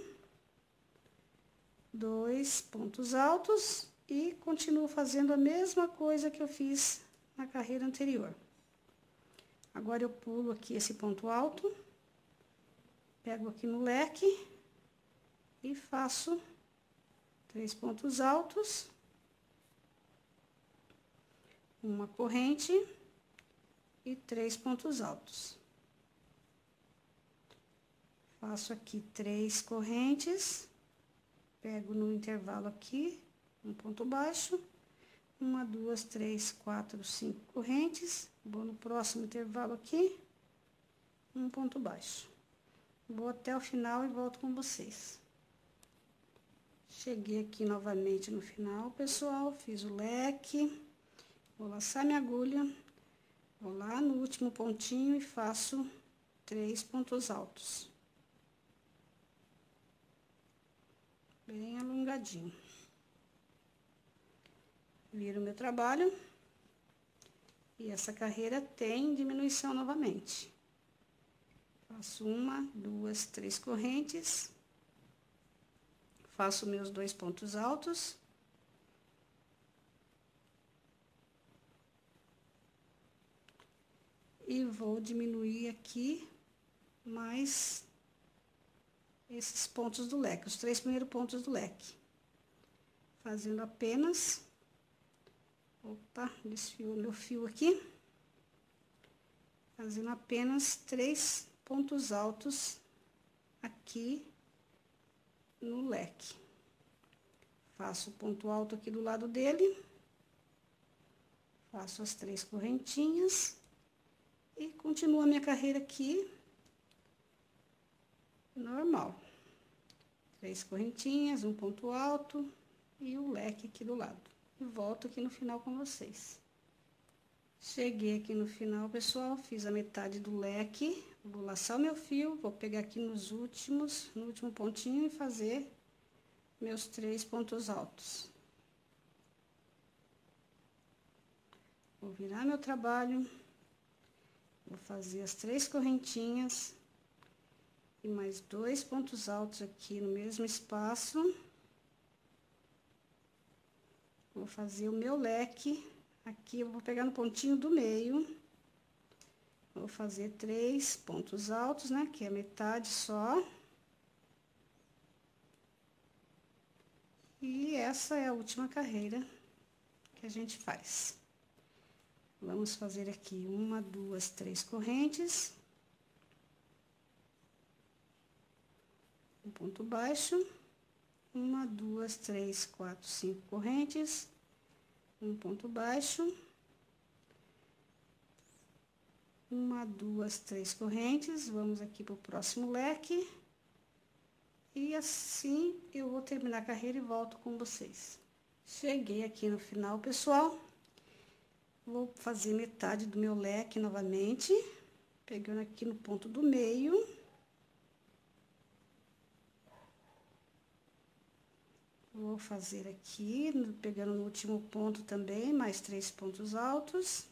2 pontos altos e continuo fazendo a mesma coisa que eu fiz na carreira anterior. Agora, eu pulo aqui esse ponto alto, pego aqui no leque e faço 3 pontos altos, uma corrente e 3 pontos altos. Faço aqui 3 correntes, pego no intervalo aqui, um ponto baixo, 1, 2, 3, 4, 5 correntes, vou no próximo intervalo aqui, um ponto baixo. Vou até o final e volto com vocês. Cheguei aqui novamente no final, pessoal, fiz o leque, vou laçar minha agulha. Vou lá no último pontinho e faço 3 pontos altos. Bem alongadinho. Viro o meu trabalho. E essa carreira tem diminuição novamente. Faço 1, 2, 3 correntes. Faço meus 2 pontos altos. E vou diminuir aqui mais esses pontos do leque, os 3 primeiros pontos do leque. fazendo apenas... Opa, desfiou meu fio aqui. Fazendo apenas 3 pontos altos aqui no leque. Faço o ponto alto aqui do lado dele. Faço as 3 correntinhas. E continuo a minha carreira aqui, normal. 3 correntinhas, um ponto alto e o leque aqui do lado. E volto aqui no final com vocês. Cheguei aqui no final, pessoal, fiz a metade do leque. Vou laçar o meu fio, vou pegar aqui no último pontinho e fazer meus 3 pontos altos. Vou virar meu trabalho. Vou fazer as 3 correntinhas e mais 2 pontos altos aqui no mesmo espaço. Vou fazer o meu leque. Aqui eu vou pegar no pontinho do meio. Vou fazer 3 pontos altos, né? Que é a metade só. E essa é a última carreira que a gente faz. Vamos fazer aqui 1, 2, 3 correntes. Um ponto baixo. 1, 2, 3, 4, 5 correntes. Um ponto baixo. 1, 2, 3 correntes. Vamos aqui para o próximo leque. E assim eu vou terminar a carreira e volto com vocês. Cheguei aqui no final, pessoal. Vou fazer metade do meu leque novamente, pegando aqui no ponto do meio. Vou fazer aqui, pegando no último ponto também, mais 3 pontos altos.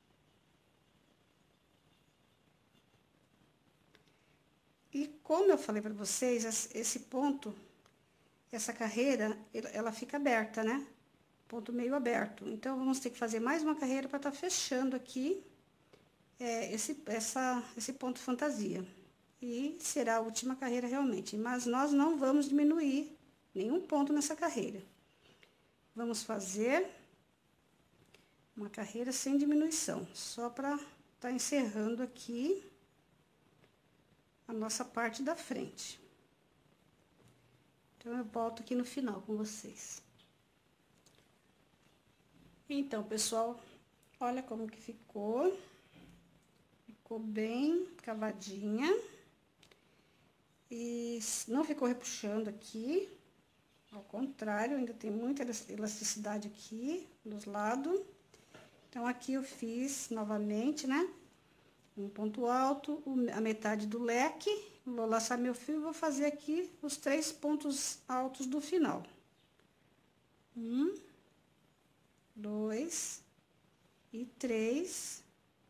E como eu falei para vocês, esse ponto, essa carreira, ela fica aberta, né? Ponto meio aberto. Então, vamos ter que fazer mais uma carreira para estar fechando aqui esse ponto fantasia. E será a última carreira realmente. Mas nós não vamos diminuir nenhum ponto nessa carreira. Vamos fazer uma carreira sem diminuição, só para estar encerrando aqui a nossa parte da frente. Então, eu volto aqui no final com vocês. Então, pessoal, olha como que ficou. Ficou bem cavadinha. E não ficou repuxando aqui. Ao contrário, ainda tem muita elasticidade aqui dos lados. Então, aqui eu fiz novamente, né? Um ponto alto, a metade do leque. Vou laçar meu fio e vou fazer aqui os 3 pontos altos do final. 1, 2 e 3.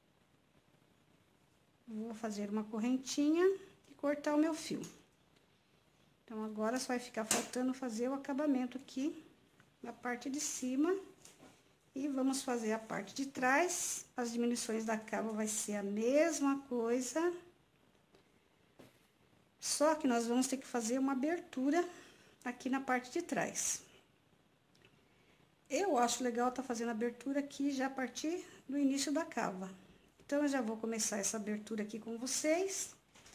Vou fazer uma correntinha e cortar o meu fio. Então, agora só vai ficar faltando fazer o acabamento aqui na parte de cima. E vamos fazer a parte de trás. As diminuições da cava vai ser a mesma coisa. Só que nós vamos ter que fazer uma abertura aqui na parte de trás. Eu acho legal tá fazendo a abertura aqui já a partir do início da cava. Então, eu já vou começar essa abertura aqui com vocês.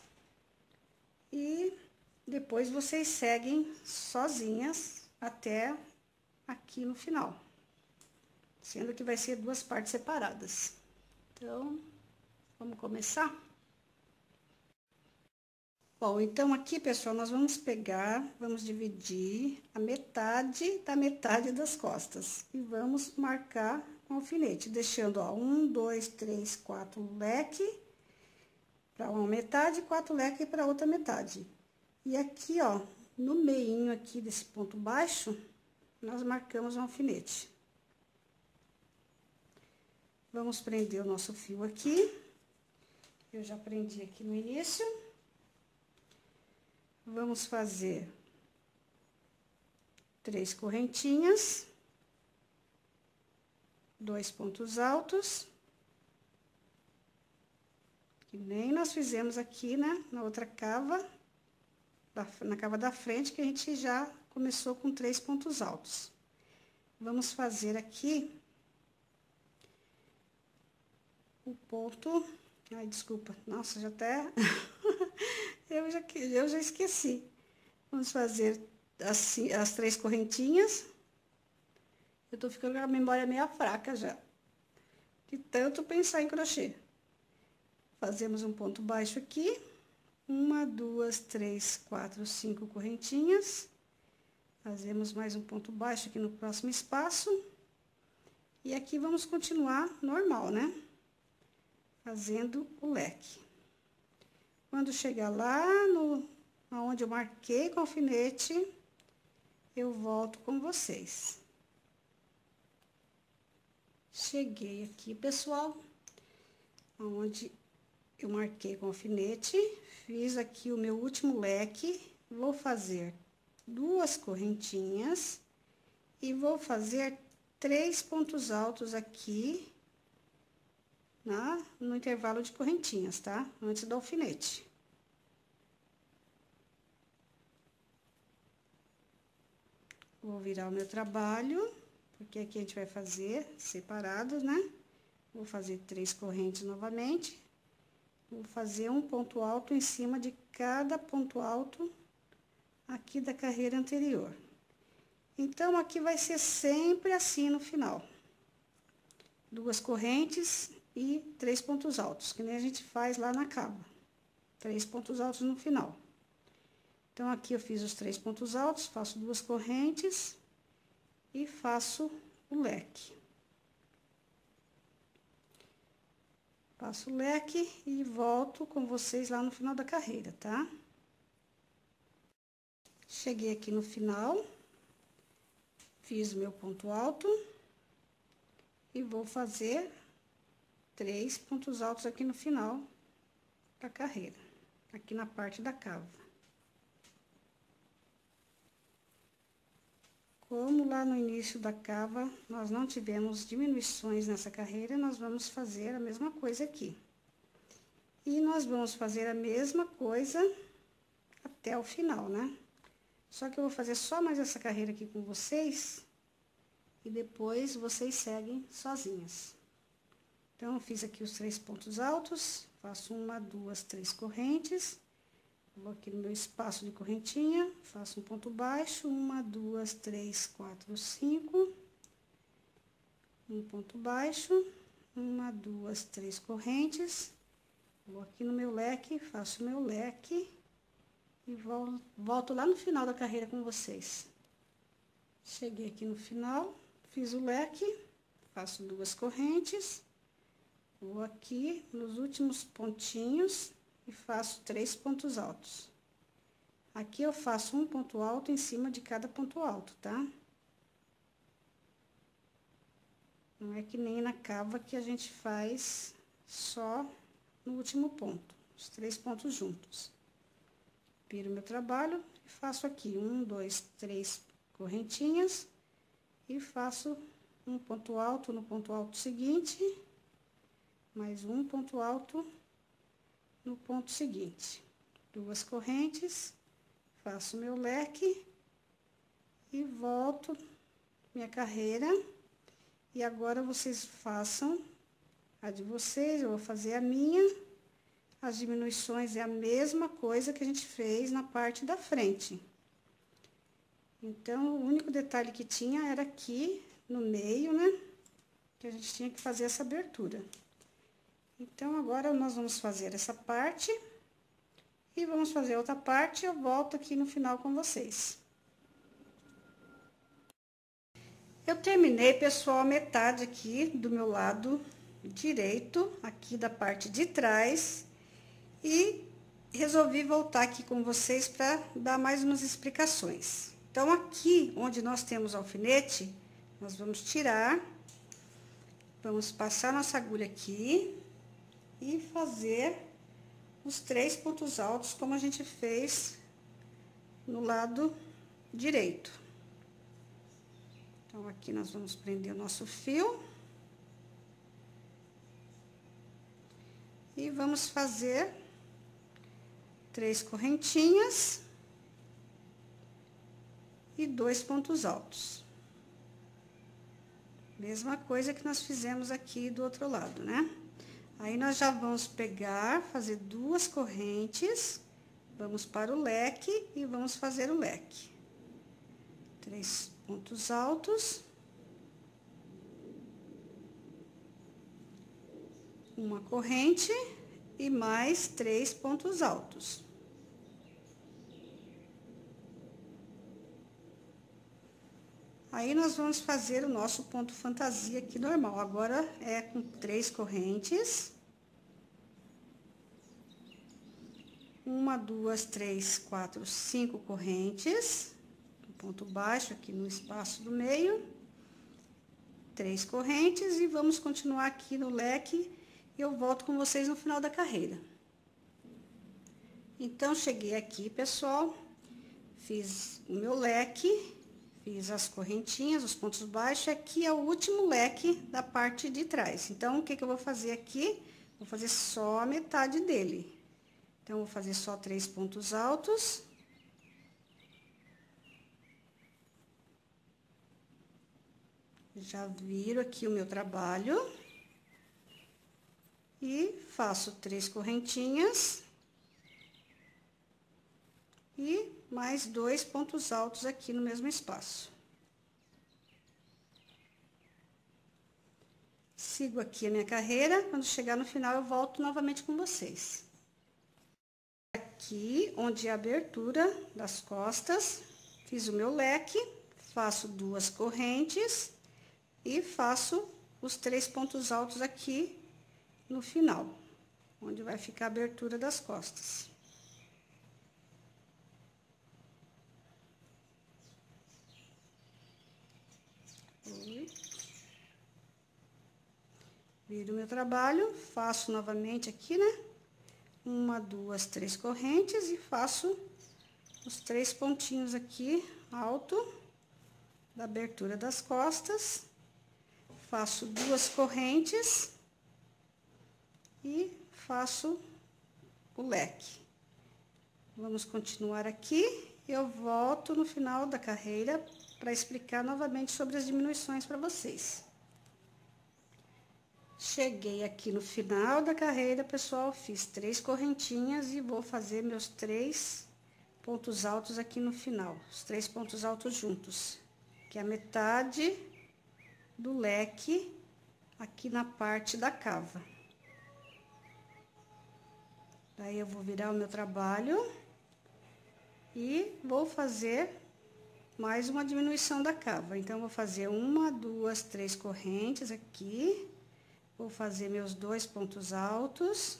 E depois vocês seguem sozinhas até aqui no final. Sendo que vai ser 2 partes separadas. Então, vamos começar? Bom, então aqui, pessoal, nós vamos dividir a metade da metade das costas. E vamos marcar com alfinete, deixando, ó, 1, 2, 3, 4 leque para uma metade, 4 leque para outra metade. E aqui, ó, no meinho aqui desse ponto baixo, nós marcamos um alfinete. Vamos prender o nosso fio aqui. Eu já prendi aqui no início. Vamos fazer 3 correntinhas, 2 pontos altos, que nem nós fizemos aqui, né, na outra cava, na cava da frente, que a gente já começou com 3 pontos altos. vamos fazer aqui o ponto. Ai, desculpa, nossa, já até eu já esqueci. Vamos fazer assim as 3 correntinhas. Eu tô ficando com a memória meio fraca já, de tanto pensar em crochê. Fazemos um ponto baixo aqui, 1, 2, 3, 4, 5 correntinhas. Fazemos mais um ponto baixo aqui no próximo espaço. E aqui vamos continuar normal, né? Fazendo o leque. Quando chegar lá onde eu marquei com alfinete, eu volto com vocês. Cheguei aqui, pessoal, onde eu marquei com alfinete, fiz aqui o meu último leque, vou fazer 2 correntinhas e vou fazer 3 pontos altos aqui no intervalo de correntinhas, tá? Antes do alfinete. Vou virar o meu trabalho, porque aqui a gente vai fazer separado, né? Vou fazer 3 correntes novamente. Vou fazer um ponto alto em cima de cada ponto alto aqui da carreira anterior. Então, aqui vai ser sempre assim no final. 2 correntes e 3 pontos altos, que nem a gente faz lá na cava. 3 pontos altos no final. Então, aqui eu fiz os 3 pontos altos, faço 2 correntes e faço o leque. Faço o leque e volto com vocês lá no final da carreira, tá? Cheguei aqui no final, fiz o meu ponto alto e vou fazer 3 pontos altos aqui no final da carreira, aqui na parte da cava. Como lá no início da cava nós não tivemos diminuições nessa carreira, nós vamos fazer a mesma coisa aqui. E nós vamos fazer a mesma coisa até o final, né? Só que eu vou fazer só mais essa carreira aqui com vocês e depois vocês seguem sozinhas. Então, eu fiz aqui os 3 pontos altos, faço 1, 2, 3 correntes. Vou aqui no meu espaço de correntinha, faço um ponto baixo, 1, 2, 3, 4, 5. Um ponto baixo, 1, 2, 3 correntes. Vou aqui no meu leque, faço o meu leque e volto lá no final da carreira com vocês. Cheguei aqui no final, fiz o leque, faço 2 correntes. Vou aqui nos últimos pontinhos e faço 3 pontos altos. Aqui eu faço um ponto alto em cima de cada ponto alto, tá? Não é que nem na cava que a gente faz só no último ponto, os 3 pontos juntos. Viro meu trabalho e faço aqui 1, 2, 3 correntinhas e faço um ponto alto no ponto alto seguinte, mais um ponto alto no ponto seguinte. 2 correntes, faço meu leque e volto minha carreira. E agora vocês façam a de vocês, eu vou fazer a minha. As diminuições é a mesma coisa que a gente fez na parte da frente. Então, o único detalhe que tinha era aqui no meio, né? Que a gente tinha que fazer essa abertura. Então, agora nós vamos fazer essa parte e vamos fazer outra parte. Eu volto aqui no final com vocês. Eu terminei, pessoal, a metade aqui do meu lado direito, aqui da parte de trás, e resolvi voltar aqui com vocês para dar mais umas explicações. Então, aqui onde nós temos alfinete, nós vamos tirar, vamos passar nossa agulha aqui e fazer os 3 pontos altos, como a gente fez no lado direito. Então, aqui nós vamos prender o nosso fio. E vamos fazer 3 correntinhas e 2 pontos altos. Mesma coisa que nós fizemos aqui do outro lado, né? Aí, nós já vamos pegar, fazer 2 correntes, vamos para o leque e vamos fazer o leque. 3 pontos altos. Uma corrente e mais 3 pontos altos. Aí, nós vamos fazer o nosso ponto fantasia aqui normal. Agora, é com 3 correntes. 1, 2, 3, 4, 5 correntes. Um ponto baixo aqui no espaço do meio. 3 correntes e vamos continuar aqui no leque. E eu volto com vocês no final da carreira. Então, cheguei aqui, pessoal. Fiz o meu leque. Fiz as correntinhas, os pontos baixos, aqui é o último leque da parte de trás. Então, o que que eu vou fazer aqui? Vou fazer só a metade dele. Então, vou fazer só 3 pontos altos. Já viro aqui o meu trabalho. E faço 3 correntinhas. E mais 2 pontos altos aqui no mesmo espaço. Sigo aqui a minha carreira, quando chegar no final eu volto novamente com vocês. Aqui, onde é a abertura das costas, fiz o meu leque, faço 2 correntes e faço os 3 pontos altos aqui no final, onde vai ficar a abertura das costas. Viro meu trabalho, faço novamente aqui, né? 1, 2, 3 correntes e faço os 3 pontinhos aqui, alto, da abertura das costas. Faço 2 correntes e faço o leque. Vamos continuar aqui. Eu volto no final da carreira para explicar novamente sobre as diminuições para vocês. Cheguei aqui no final da carreira, pessoal, fiz 3 correntinhas e vou fazer meus 3 pontos altos aqui no final, os 3 pontos altos juntos, que é a metade do leque aqui na parte da cava. Daí, eu vou virar o meu trabalho e vou fazer mais uma diminuição da cava. Então, vou fazer 1, 2, 3 correntes aqui. Vou fazer meus 2 pontos altos.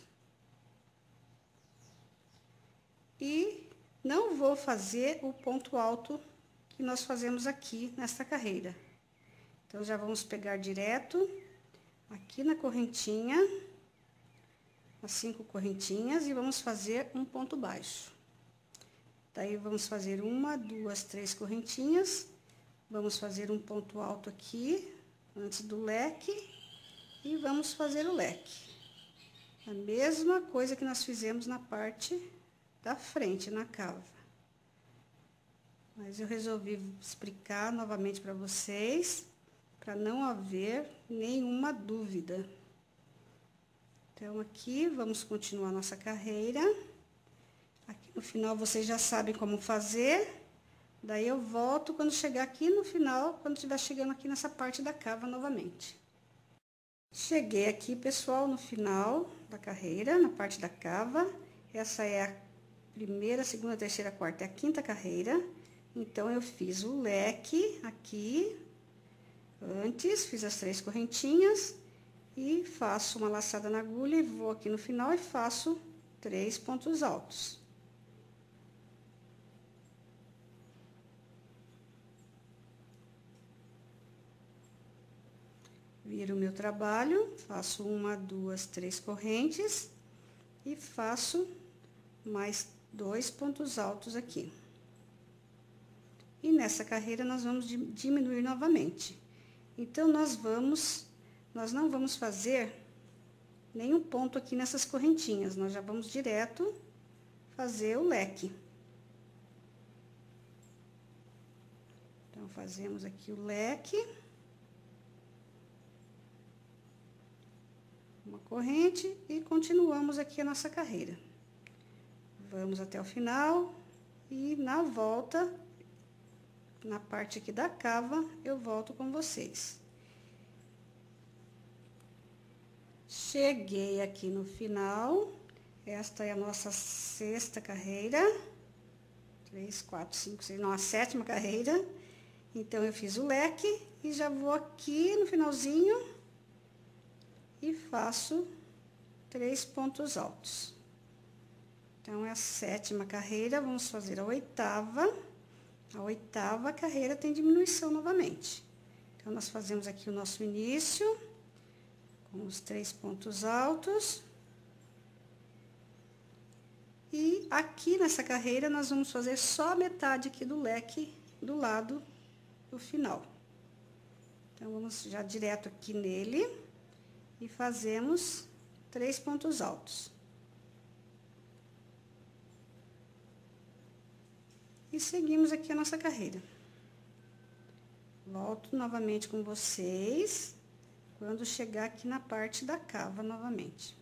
E não vou fazer o ponto alto que nós fazemos aqui nesta carreira. Então, já vamos pegar direto aqui na correntinha, as 5 correntinhas, e vamos fazer um ponto baixo. Daí, vamos fazer 1, 2, 3 correntinhas. Vamos fazer um ponto alto aqui, antes do leque. E vamos fazer o leque. A mesma coisa que nós fizemos na parte da frente, na cava. Mas eu resolvi explicar novamente para vocês, para não haver nenhuma dúvida. Então, aqui, vamos continuar nossa carreira. Aqui no final, vocês já sabem como fazer. Daí, eu volto quando chegar aqui no final, quando estiver chegando aqui nessa parte da cava novamente. Cheguei aqui, pessoal, no final da carreira, na parte da cava. Essa é a primeira, segunda, terceira, quarta, é a 5ª carreira. Então, eu fiz o leque aqui, antes, fiz as 3 correntinhas e faço uma laçada na agulha e vou aqui no final e faço 3 pontos altos. Viro o meu trabalho, faço 1, 2, 3 correntes e faço mais 2 pontos altos aqui. E nessa carreira, nós vamos diminuir novamente. Então, nós não vamos fazer nenhum ponto aqui nessas correntinhas, nós já vamos direto fazer o leque. Então, fazemos aqui o leque. uma corrente e continuamos aqui a nossa carreira. Vamos até o final e na volta, na parte aqui da cava, eu volto com vocês. Cheguei aqui no final, esta é a nossa sexta carreira, 3, 4, 5, 6, não, a sétima carreira. Então, eu fiz o leque e já vou aqui no finalzinho e faço 3 pontos altos. Então, é a sétima carreira, vamos fazer a oitava. A oitava carreira tem diminuição novamente. Então, nós fazemos aqui o nosso início com os 3 pontos altos. E aqui nessa carreira, nós vamos fazer só a metade aqui do leque do lado do final. Então, vamos já direto aqui nele e fazemos 3 pontos altos. E seguimos aqui a nossa carreira. Volto novamente com vocês quando chegar aqui na parte da cava novamente.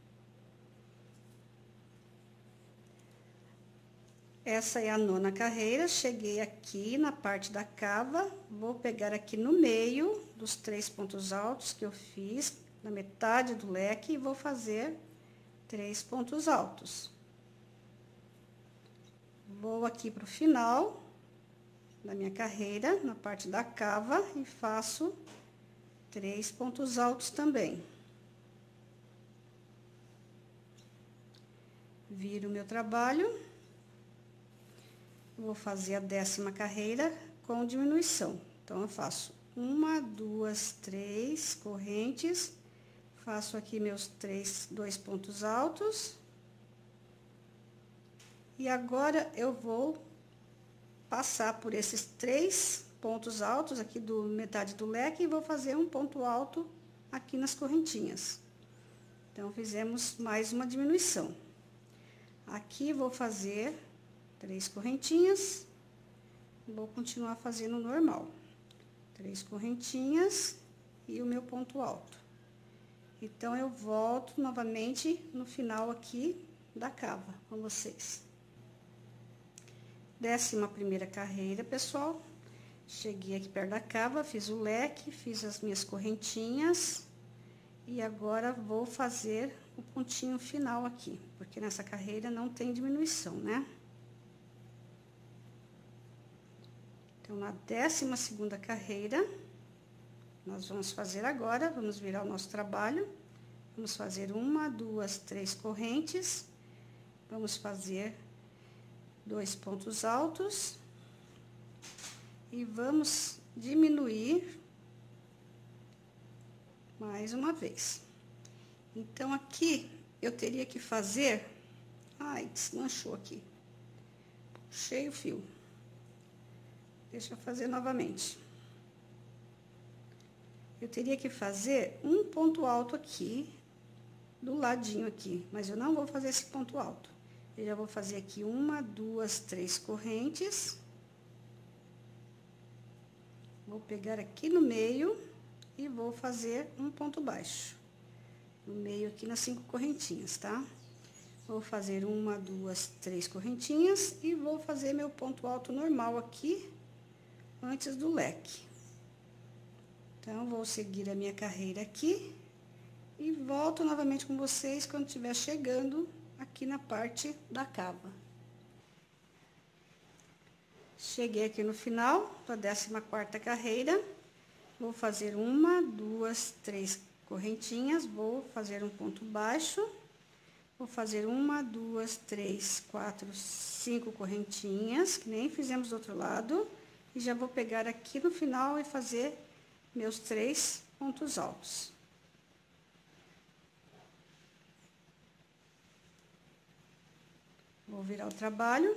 Essa é a nona carreira, cheguei aqui na parte da cava, vou pegar aqui no meio dos 3 pontos altos que eu fiz, na metade do leque, e vou fazer 3 pontos altos. Vou aqui pro final da minha carreira, na parte da cava, e faço 3 pontos altos também. Viro o meu trabalho. Vou fazer a 10ª carreira com diminuição. Então, eu faço 1, 2, 3 correntes, faço aqui meus 2 pontos altos. E agora, eu vou passar por esses 3 pontos altos aqui do metade do leque e vou fazer um ponto alto aqui nas correntinhas. Então, fizemos mais uma diminuição. Aqui, vou fazer 3 correntinhas, vou continuar fazendo normal. 3 correntinhas e o meu ponto alto. Então, eu volto novamente no final aqui da cava com vocês. 11ª carreira, pessoal. Cheguei aqui perto da cava, fiz o leque, fiz as minhas correntinhas. E agora, vou fazer o pontinho final aqui, porque nessa carreira não tem diminuição, né? Então, na 12ª carreira, nós vamos fazer agora, vamos virar o nosso trabalho. Vamos fazer 1, 2, 3 correntes. Vamos fazer 2 pontos altos. E vamos diminuir mais uma vez. Então, aqui, eu teria que fazer... Ai, desmanchou aqui. Puxei o fio. Deixa eu fazer novamente. Eu teria que fazer um ponto alto aqui, do ladinho aqui, mas eu não vou fazer esse ponto alto. Eu já vou fazer aqui 1, 2, 3 correntes. Vou pegar aqui no meio e vou fazer um ponto baixo. No meio aqui nas 5 correntinhas, tá? Vou fazer 1, 2, 3 correntinhas e vou fazer meu ponto alto normal aqui, antes do leque. Então, vou seguir a minha carreira aqui e volto novamente com vocês quando estiver chegando aqui na parte da cava. Cheguei aqui no final da 14ª carreira, vou fazer 1, 2, 3 correntinhas, vou fazer um ponto baixo, vou fazer 1, 2, 3, 4, 5 correntinhas, que nem fizemos do outro lado. E já vou pegar aqui no final e fazer meus 3 pontos altos. Vou virar o trabalho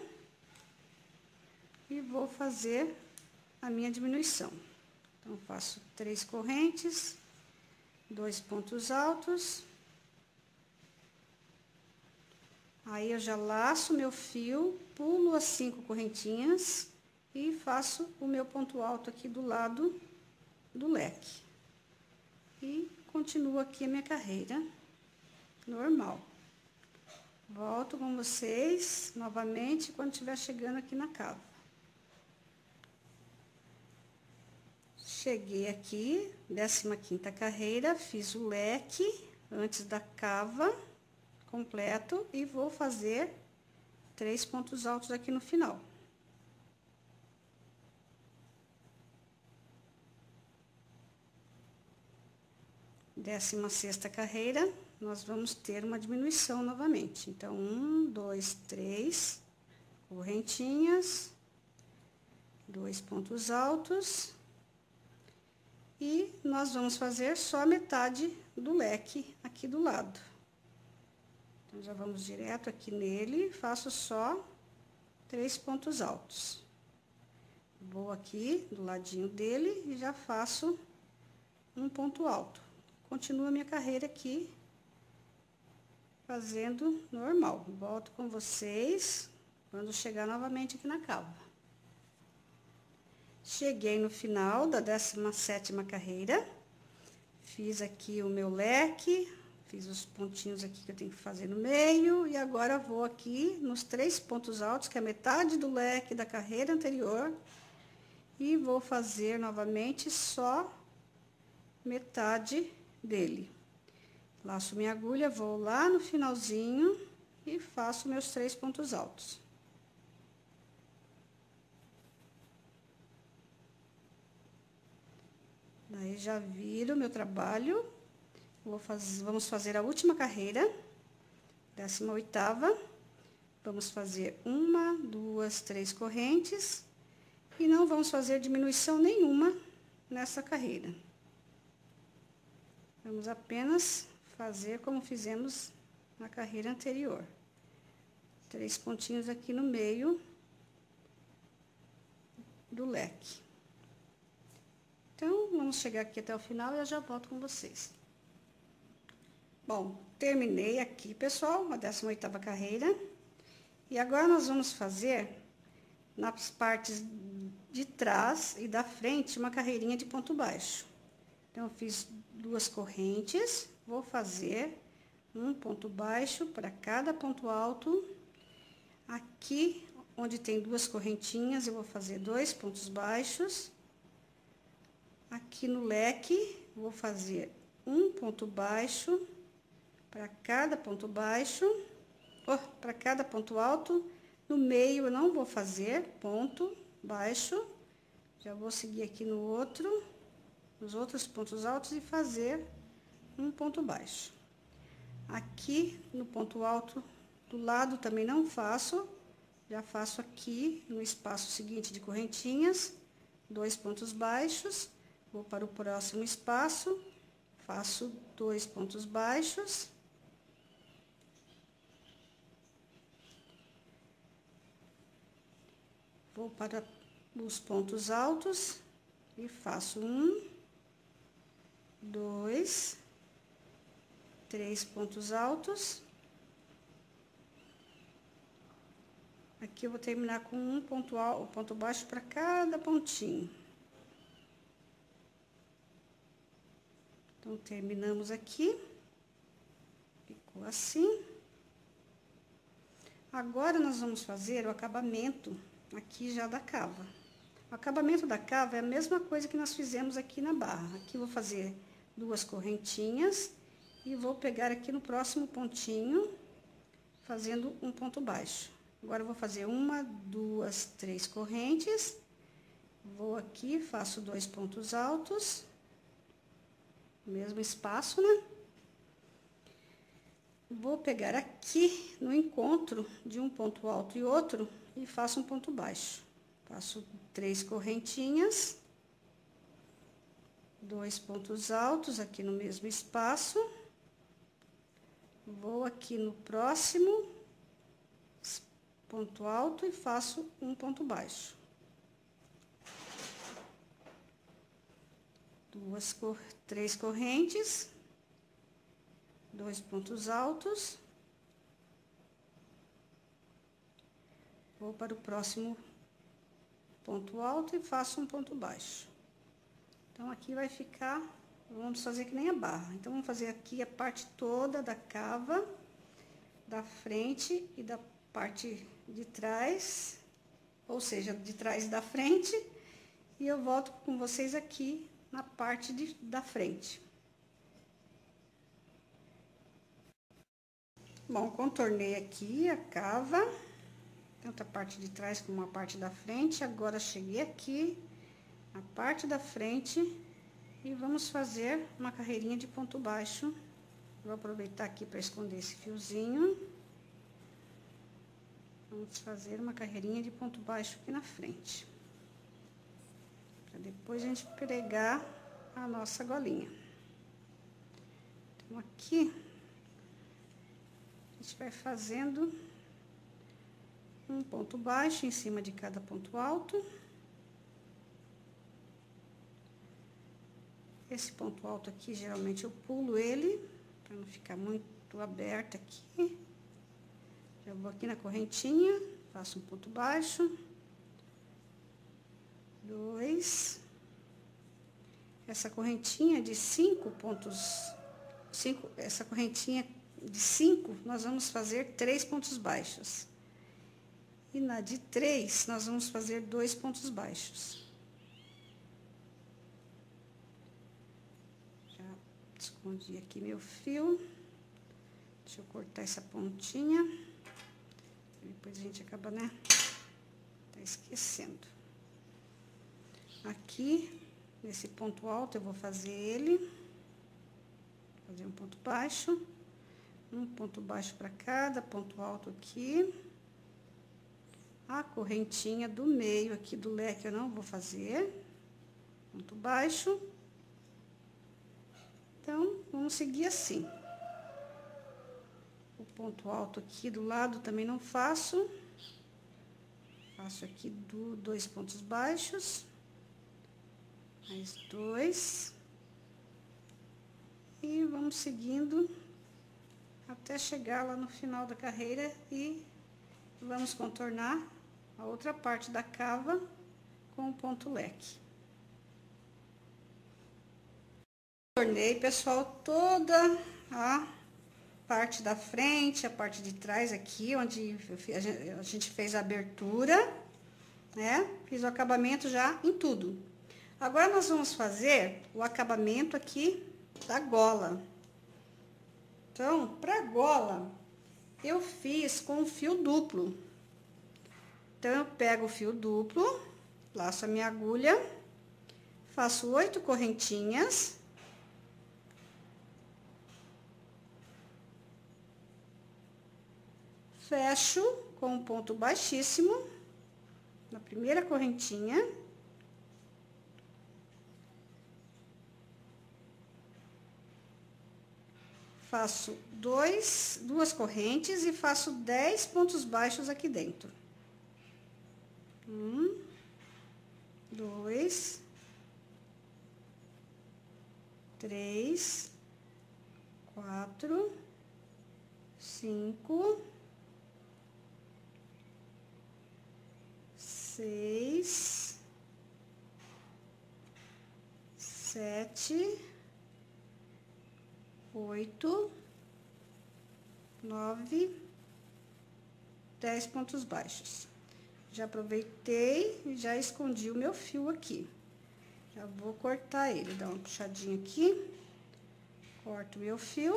e vou fazer a minha diminuição. Então, faço 3 correntes, 2 pontos altos. Aí, eu já laço meu fio, pulo as 5 correntinhas e faço o meu ponto alto aqui do lado do leque. E continuo aqui a minha carreira normal. Volto com vocês novamente quando estiver chegando aqui na cava. Cheguei aqui, 15ª carreira, fiz o leque antes da cava completo e vou fazer 3 pontos altos aqui no final. 16ª carreira, nós vamos ter uma diminuição novamente. Então, 1, 2, 3 correntinhas, 2 pontos altos, e nós vamos fazer só a metade do leque aqui do lado. Então, já vamos direto aqui nele, faço só 3 pontos altos. Vou aqui do ladinho dele e já faço um ponto alto. Continuo a minha carreira aqui, fazendo normal. Volto com vocês quando chegar novamente aqui na cava. Cheguei no final da 17ª carreira, fiz aqui o meu leque, fiz os pontinhos aqui que eu tenho que fazer no meio, e agora vou aqui nos 3 pontos altos, que é a metade do leque da carreira anterior, e vou fazer novamente só metade dele. Laço minha agulha, vou lá no finalzinho e faço meus 3 pontos altos. Daí, já viro meu trabalho. Vamos fazer a última carreira, 18ª. Vamos fazer 1, 2, 3 correntes. E não vamos fazer diminuição nenhuma nessa carreira. Vamos apenas fazer como fizemos na carreira anterior. 3 pontinhos aqui no meio do leque. Então, vamos chegar aqui até o final e eu já volto com vocês. Bom, terminei aqui, pessoal, a 18ª carreira. E agora nós vamos fazer, nas partes de trás e da frente, uma carreirinha de ponto baixo. Então, eu fiz 2 correntes, vou fazer um ponto baixo para cada ponto alto. Aqui, onde tem 2 correntinhas, eu vou fazer 2 pontos baixos. Aqui no leque, vou fazer um ponto baixo para cada ponto baixo, para cada ponto alto. No meio, eu não vou fazer ponto baixo, já vou seguir aqui no outro, nos outros pontos altos e fazer um ponto baixo. Aqui no ponto alto do lado também não faço, já faço aqui no espaço seguinte de correntinhas, 2 pontos baixos, vou para o próximo espaço, faço 2 pontos baixos. Vou para os pontos altos e faço 1, 2, 3 pontos altos. Aqui eu vou terminar com um ponto baixo para cada pontinho. Então, terminamos aqui. Ficou assim. Agora, nós vamos fazer o acabamento aqui já da cava. O acabamento da cava é a mesma coisa que nós fizemos aqui na barra. Aqui eu vou fazer 2 correntinhas e vou pegar aqui no próximo pontinho, fazendo um ponto baixo. Agora, eu vou fazer 1, 2, 3 correntes. Vou aqui, faço 2 pontos altos. Mesmo espaço, né? Vou pegar aqui no encontro de um ponto alto e outro e faço um ponto baixo. Faço 3 correntinhas, 2 pontos altos aqui no mesmo espaço. Vou aqui no próximo ponto alto e faço um ponto baixo. 3 correntes, 2 pontos altos. Vou para o próximo ponto alto e faço um ponto baixo. Então, aqui vai ficar Vamos fazer que nem a barra. Então, vamos fazer aqui a parte toda da cava, da frente e da parte de trás, ou seja, de trás e da frente. E eu volto com vocês aqui na parte da frente. Bom, contornei aqui a cava, tanto a parte de trás como a parte da frente. Agora, cheguei aqui na parte da frente e vamos fazer uma carreirinha de ponto baixo. Vou aproveitar aqui para esconder esse fiozinho. Vamos fazer uma carreirinha de ponto baixo aqui na frente, para depois a gente pregar a nossa golinha. Então, aqui a gente vai fazendo um ponto baixo em cima de cada ponto alto. Esse ponto alto aqui, geralmente eu pulo ele, para não ficar muito aberto aqui. Já vou aqui na correntinha, faço um ponto baixo. 2. Essa correntinha de 5 pontos, essa correntinha de 5, nós vamos fazer 3 pontos baixos. E na de 3, nós vamos fazer 2 pontos baixos. Já escondi aqui meu fio. Deixa eu cortar essa pontinha. Depois a gente acaba, né? Tá esquecendo. Aqui, nesse ponto alto, eu vou fazer ele. Fazer um ponto baixo. Um ponto baixo para cada ponto alto aqui. A correntinha do meio aqui do leque eu não vou fazer. Ponto baixo. Então, vamos seguir assim. O ponto alto aqui do lado também não faço. Faço aqui 2 pontos baixos. Mais 2. E vamos seguindo até chegar lá no final da carreira e vamos contornar a outra parte da cava com o ponto leque. Contornei, pessoal, toda a parte da frente, a parte de trás aqui, onde a gente fez a abertura, né? Fiz o acabamento já em tudo. Agora, nós vamos fazer o acabamento aqui da gola. Então, pra gola, eu fiz com fio duplo. Então, eu pego o fio duplo, laço a minha agulha, faço 8 correntinhas. Fecho com um ponto baixíssimo na primeira correntinha. Faço 2 correntes e faço 10 pontos baixos aqui dentro. 1, 2, 3, 4, 5, 6, 7, 8, 9, 10 pontos baixos. Já aproveitei e já escondi o meu fio aqui. Já vou cortar ele, dar uma puxadinha aqui. Corto o meu fio.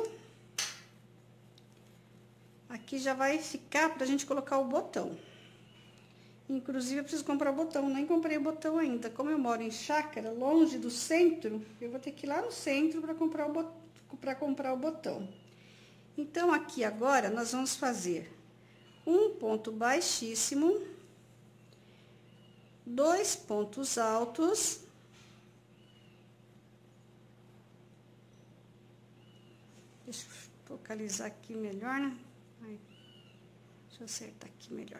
Aqui já vai ficar pra gente colocar o botão. Inclusive, eu preciso comprar o botão, nem comprei o botão ainda. Como eu moro em chácara, longe do centro, eu vou ter que ir lá no centro para comprar o botão. Então, aqui agora, nós vamos fazer um ponto baixíssimo, 2 pontos altos, deixa eu focalizar aqui melhor, né? Deixa eu acertar aqui melhor.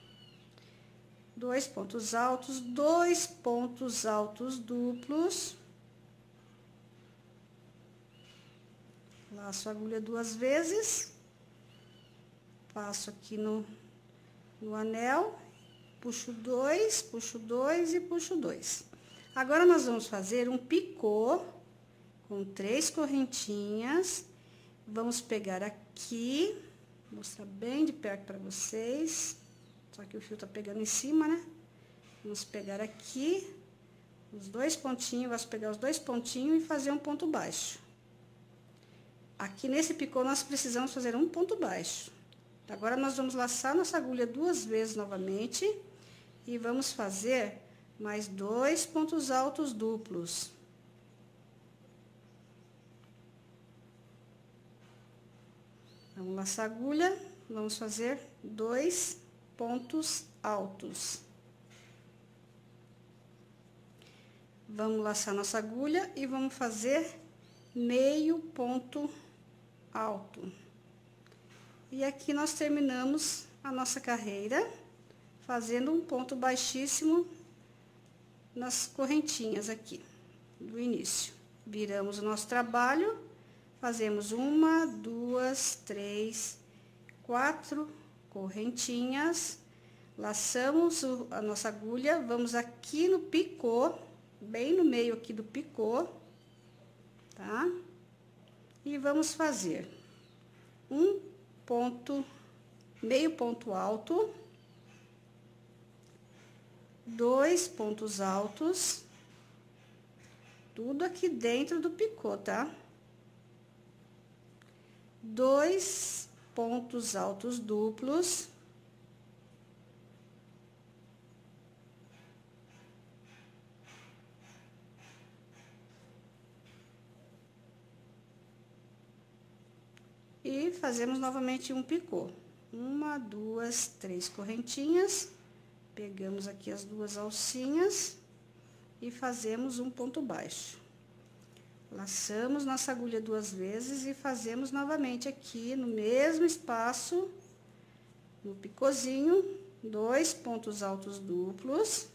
2 pontos altos, 2 pontos altos duplos. Laço a agulha 2 vezes. Passo aqui no anel. Puxo 2 e puxo 2. Agora, nós vamos fazer um picô com 3 correntinhas. Vamos pegar aqui, vou mostrar bem de perto para vocês, só que o fio tá pegando em cima, né? Vamos pegar aqui os 2 pontinhos, vamos pegar os 2 pontinhos e fazer um ponto baixo. Aqui nesse picô nós precisamos fazer um ponto baixo. Agora nós vamos laçar nossa agulha 2 vezes novamente e vamos fazer mais 2 pontos altos duplos. Vamos laçar a agulha, vamos fazer 2 pontos altos. Vamos laçar nossa agulha e vamos fazer meio ponto alto. E aqui nós terminamos a nossa carreira, fazendo um ponto baixíssimo nas correntinhas aqui do início. Viramos o nosso trabalho, fazemos 1, 2, 3, 4 correntinhas, laçamos a nossa agulha, vamos aqui no picô, bem no meio aqui do picô, tá? E vamos fazer um ponto, meio ponto alto, 2 pontos altos, tudo aqui dentro do picô, tá? 2 pontos altos duplos. E fazemos novamente um picô. 1, 2, 3 correntinhas. Pegamos aqui as 2 alcinhas e fazemos um ponto baixo. Laçamos nossa agulha 2 vezes e fazemos novamente aqui no mesmo espaço, no picôzinho, 2 pontos altos duplos.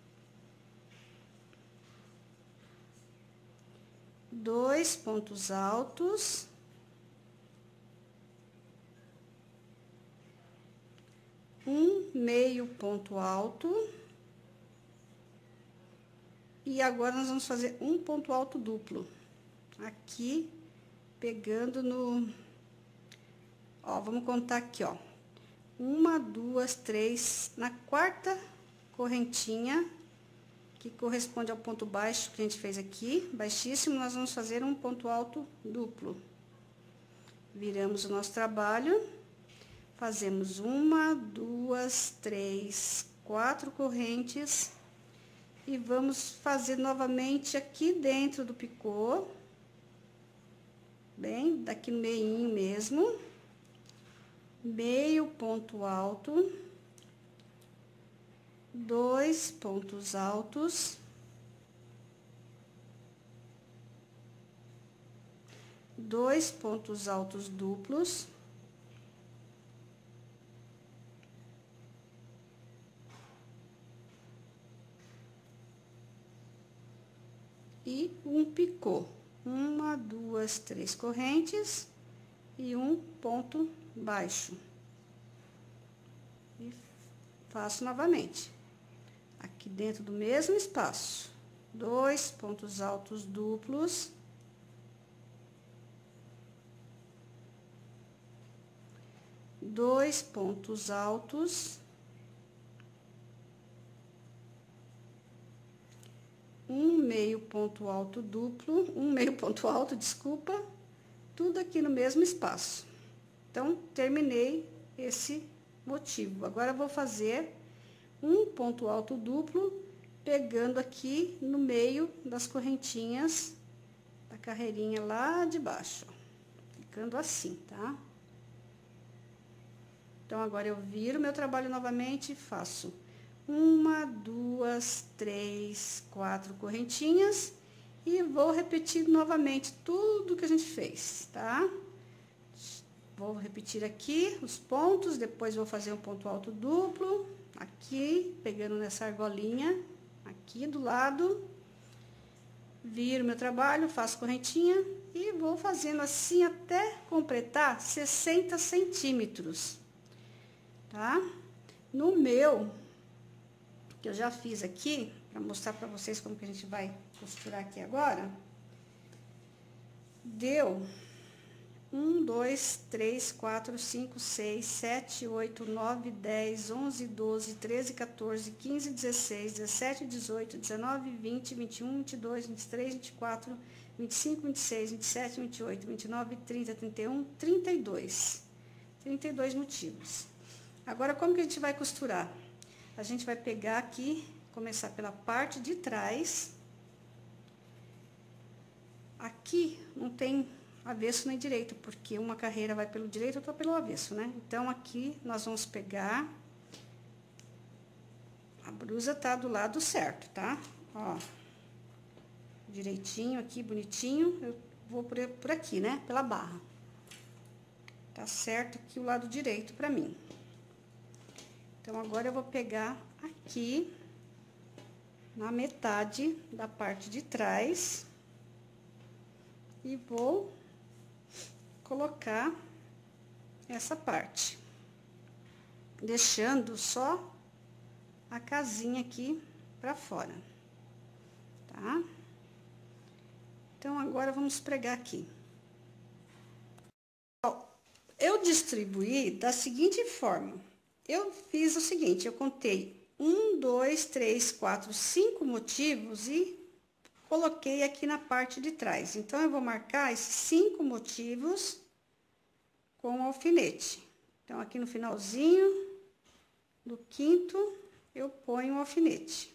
2 pontos altos. Um meio ponto alto. E agora nós vamos fazer um ponto alto duplo. Aqui, pegando no... Ó, vamos contar aqui, ó. 1, 2, 3, na 4ª correntinha, que corresponde ao ponto baixo que a gente fez aqui, baixíssimo, nós vamos fazer um ponto alto duplo. Viramos o nosso trabalho, fazemos 1, 2, 3, 4 correntes e vamos fazer novamente aqui dentro do picô, bem daqui no meinho mesmo, meio ponto alto, 2 pontos altos, 2 pontos altos duplos, e um picô, 1, 2, 3 correntes e um ponto baixo. E faço novamente, aqui dentro do mesmo espaço, 2 pontos altos duplos, 2 pontos altos, um meio ponto alto duplo, um meio ponto alto, desculpa, tudo aqui no mesmo espaço. Então, terminei esse motivo. Agora, eu vou fazer um ponto alto duplo, pegando aqui no meio das correntinhas da carreirinha lá de baixo, ó, ficando assim, tá? Então, agora eu viro meu trabalho novamente e faço 1, 2, 3, 4 correntinhas e vou repetir novamente tudo que a gente fez, tá? Vou repetir aqui os pontos, depois vou fazer um ponto alto duplo, aqui, pegando nessa argolinha, aqui do lado, viro meu trabalho, faço correntinha e vou fazendo assim até completar 60 centímetros, tá? No meu, que eu já fiz aqui, para mostrar para vocês como que a gente vai costurar aqui agora, Deu 1, 2, 3, 4, 5, 6, 7, 8, 9, 10, 11, 12, 13, 14, 15, 16, 17, 18, 19, 20, 21, 22, 23, 24, 25, 26, 27, 28, 29, 30, 31, 32. 32 motivos. Agora, como que a gente vai costurar? A gente vai pegar aqui, começar pela parte de trás. Aqui não tem avesso nem direito, porque uma carreira vai pelo direito, outra pelo avesso, né? Então, aqui nós vamos pegar... A blusa tá do lado certo, tá? Ó. Direitinho aqui, bonitinho. Eu vou por aqui, né? Pela barra. Tá certo aqui o lado direito pra mim. Então, agora eu vou pegar aqui, na metade da parte de trás, e vou colocar essa parte, deixando só a casinha aqui pra fora, tá? Então, agora vamos pregar aqui. Ó, eu distribuí da seguinte forma. Eu fiz o seguinte, eu contei 1, 2, 3, 4, 5 motivos e coloquei aqui na parte de trás. Então, eu vou marcar esses 5 motivos com o alfinete. Então, aqui no finalzinho do quinto, eu ponho o alfinete.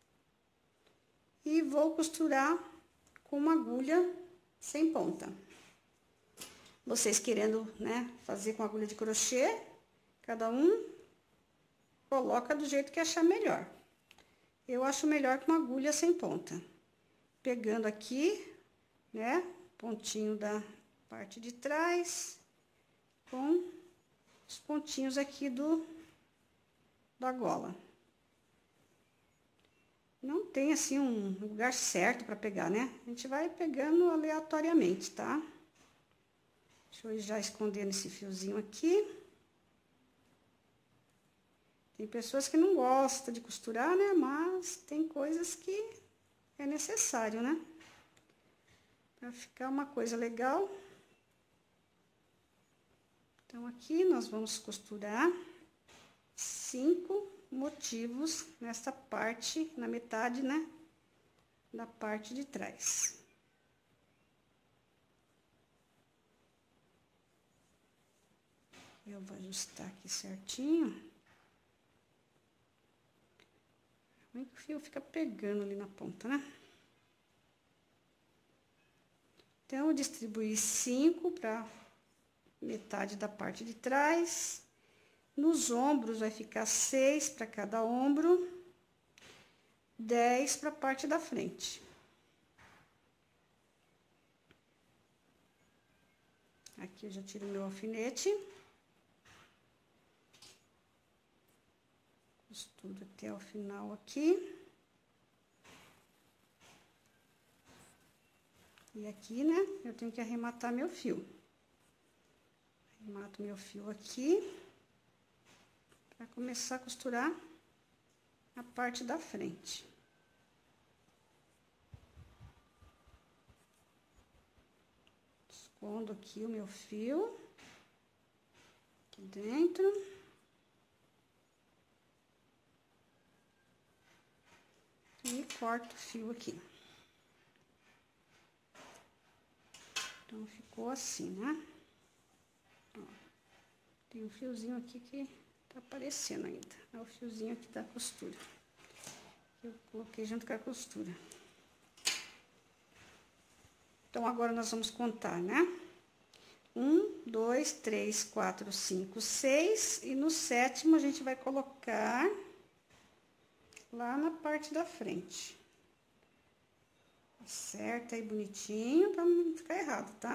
E vou costurar com uma agulha sem ponta. Vocês querendo, né, fazer com agulha de crochê, cada um coloca do jeito que achar melhor. Eu acho melhor com uma agulha sem ponta. Pegando aqui, né, pontinho da parte de trás, com os pontinhos aqui da gola. Não tem, assim, um lugar certo para pegar, né? A gente vai pegando aleatoriamente, tá? Deixa eu ir já escondendo esse fiozinho aqui. Tem pessoas que não gostam de costurar, né? Mas tem coisas que é necessário, né? Para ficar uma coisa legal. Então, aqui nós vamos costurar 5 motivos nessa parte, na metade, né? Da parte de trás. Eu vou ajustar aqui certinho. O fio fica pegando ali na ponta, né? Então, eu distribuí 5 para metade da parte de trás. Nos ombros, vai ficar 6 para cada ombro, 10 para a parte da frente. Aqui eu já tiro meu alfinete. Costuro até o final aqui. E aqui, né, eu tenho que arrematar meu fio. Arremato meu fio aqui, para começar a costurar a parte da frente. Escondo aqui o meu fio, aqui dentro. E corto o fio aqui. Então, ficou assim, né? Ó, tem um fiozinho aqui que tá aparecendo ainda. É o fiozinho aqui da costura. Eu coloquei junto com a costura. Então, agora nós vamos contar, né? 1, 2, 3, 4, 5, 6. E no 7º, a gente vai colocar lá na parte da frente. Acerta aí bonitinho, pra não ficar errado, tá?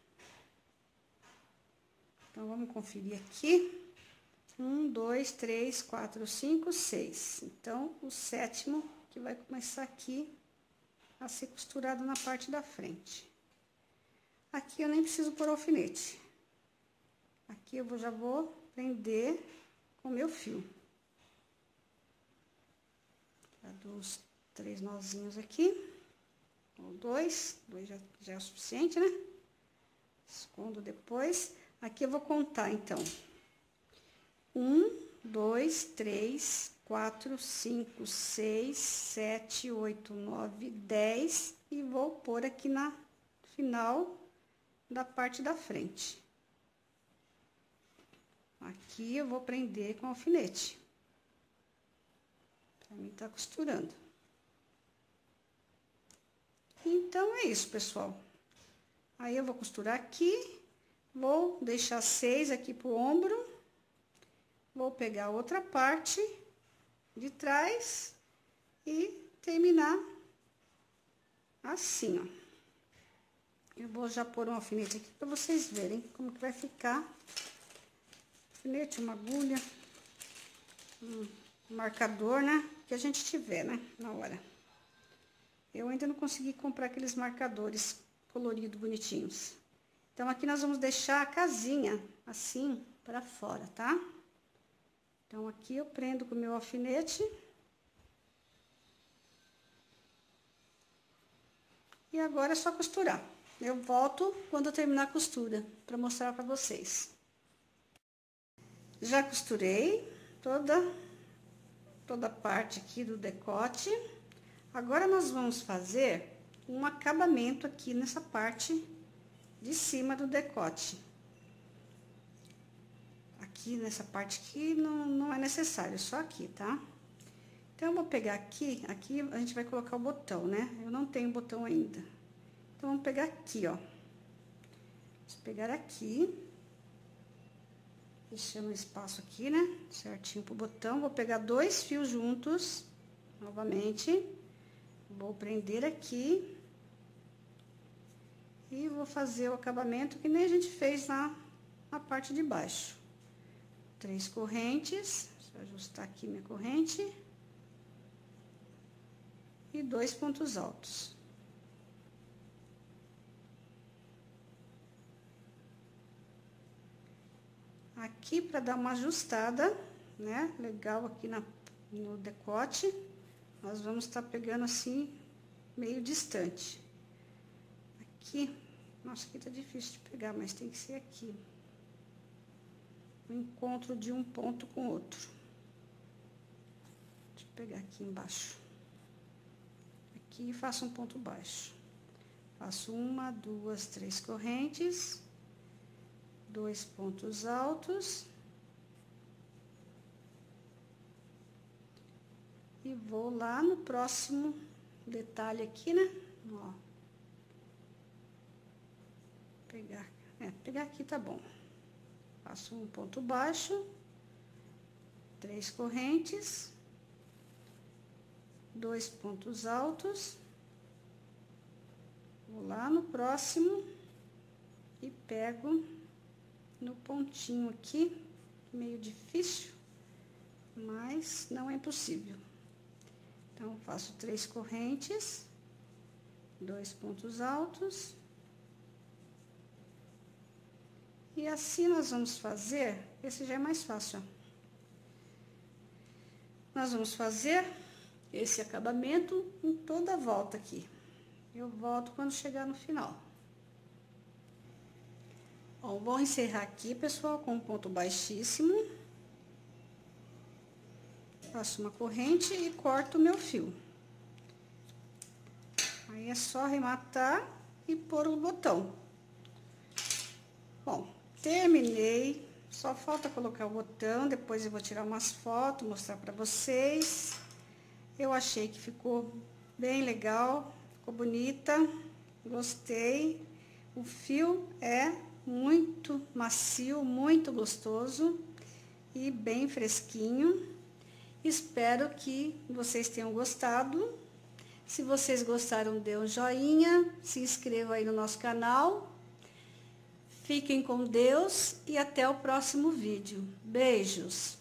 Então, vamos conferir aqui. 1, 2, 3, 4, 5, 6. Então, o 7º que vai começar aqui a ser costurado na parte da frente. Aqui eu nem preciso pôr alfinete. Aqui eu já vou prender com o meu fio. Já dou os 3 nozinhos aqui. Ou 2 já é o suficiente, né? Escondo depois. Aqui eu vou contar, então. 1, 2, 3, 4, 5, 6, 7, 8, 9, 10. E vou pôr aqui na final da parte da frente. Aqui eu vou prender com alfinete. Pra mim tá costurando. Então, é isso, pessoal. Aí, eu vou costurar aqui. Vou deixar 6 aqui pro ombro. Vou pegar a outra parte de trás e terminar assim, ó. Eu vou já pôr um alfinete aqui para vocês verem como que vai ficar. Alfinete, uma agulha, um marcador, né? Que a gente tiver, né? Na hora. Eu ainda não consegui comprar aqueles marcadores coloridos, bonitinhos. Então, aqui nós vamos deixar a casinha assim para fora, tá? Então, aqui eu prendo com o meu alfinete. E agora é só costurar. Eu volto quando eu terminar a costura, para mostrar para vocês. Já costurei toda a parte aqui do decote. Agora, nós vamos fazer um acabamento aqui nessa parte de cima do decote. Aqui nessa parte aqui não é necessário, só aqui, tá? Então, eu vou pegar aqui a gente vai colocar o botão, né? Eu não tenho botão ainda. Então, vamos pegar aqui, ó. Vamos pegar aqui. Deixando um espaço aqui, né? Certinho pro botão. Vou pegar 2 fios juntos, novamente. Vou prender aqui. E vou fazer o acabamento que nem a gente fez na parte de baixo. 3 correntes. Deixa eu ajustar aqui minha corrente. E 2 pontos altos. Aqui, para dar uma ajustada, né? Legal aqui no decote, nós vamos estar pegando assim, meio distante. Aqui, nossa, aqui tá difícil de pegar, mas tem que ser aqui. O encontro de um ponto com o outro. Deixa eu pegar aqui embaixo. Aqui, faço um ponto baixo. Faço 1, 2, 3 correntes. 2 pontos altos. E vou lá no próximo detalhe aqui, né? Ó. Pegar aqui tá bom. Faço um ponto baixo. 3 correntes. 2 pontos altos. Vou lá no próximo. E pego no pontinho aqui, meio difícil, mas não é impossível. Então, faço 3 correntes, 2 pontos altos. E assim nós vamos fazer, esse já é mais fácil, ó. Nós vamos fazer esse acabamento em toda a volta aqui. Eu volto quando chegar no final. Bom, vou encerrar aqui, pessoal, com um ponto baixíssimo. Faço uma corrente e corto o meu fio. Aí, é só arrematar e pôr o botão. Bom, terminei. Só falta colocar o botão, depois eu vou tirar umas fotos, mostrar pra vocês. Eu achei que ficou bem legal, ficou bonita, gostei. O fio é muito macio, muito gostoso e bem fresquinho. Espero que vocês tenham gostado. Se vocês gostaram, dê um joinha, se inscreva aí no nosso canal. Fiquem com Deus e até o próximo vídeo. Beijos!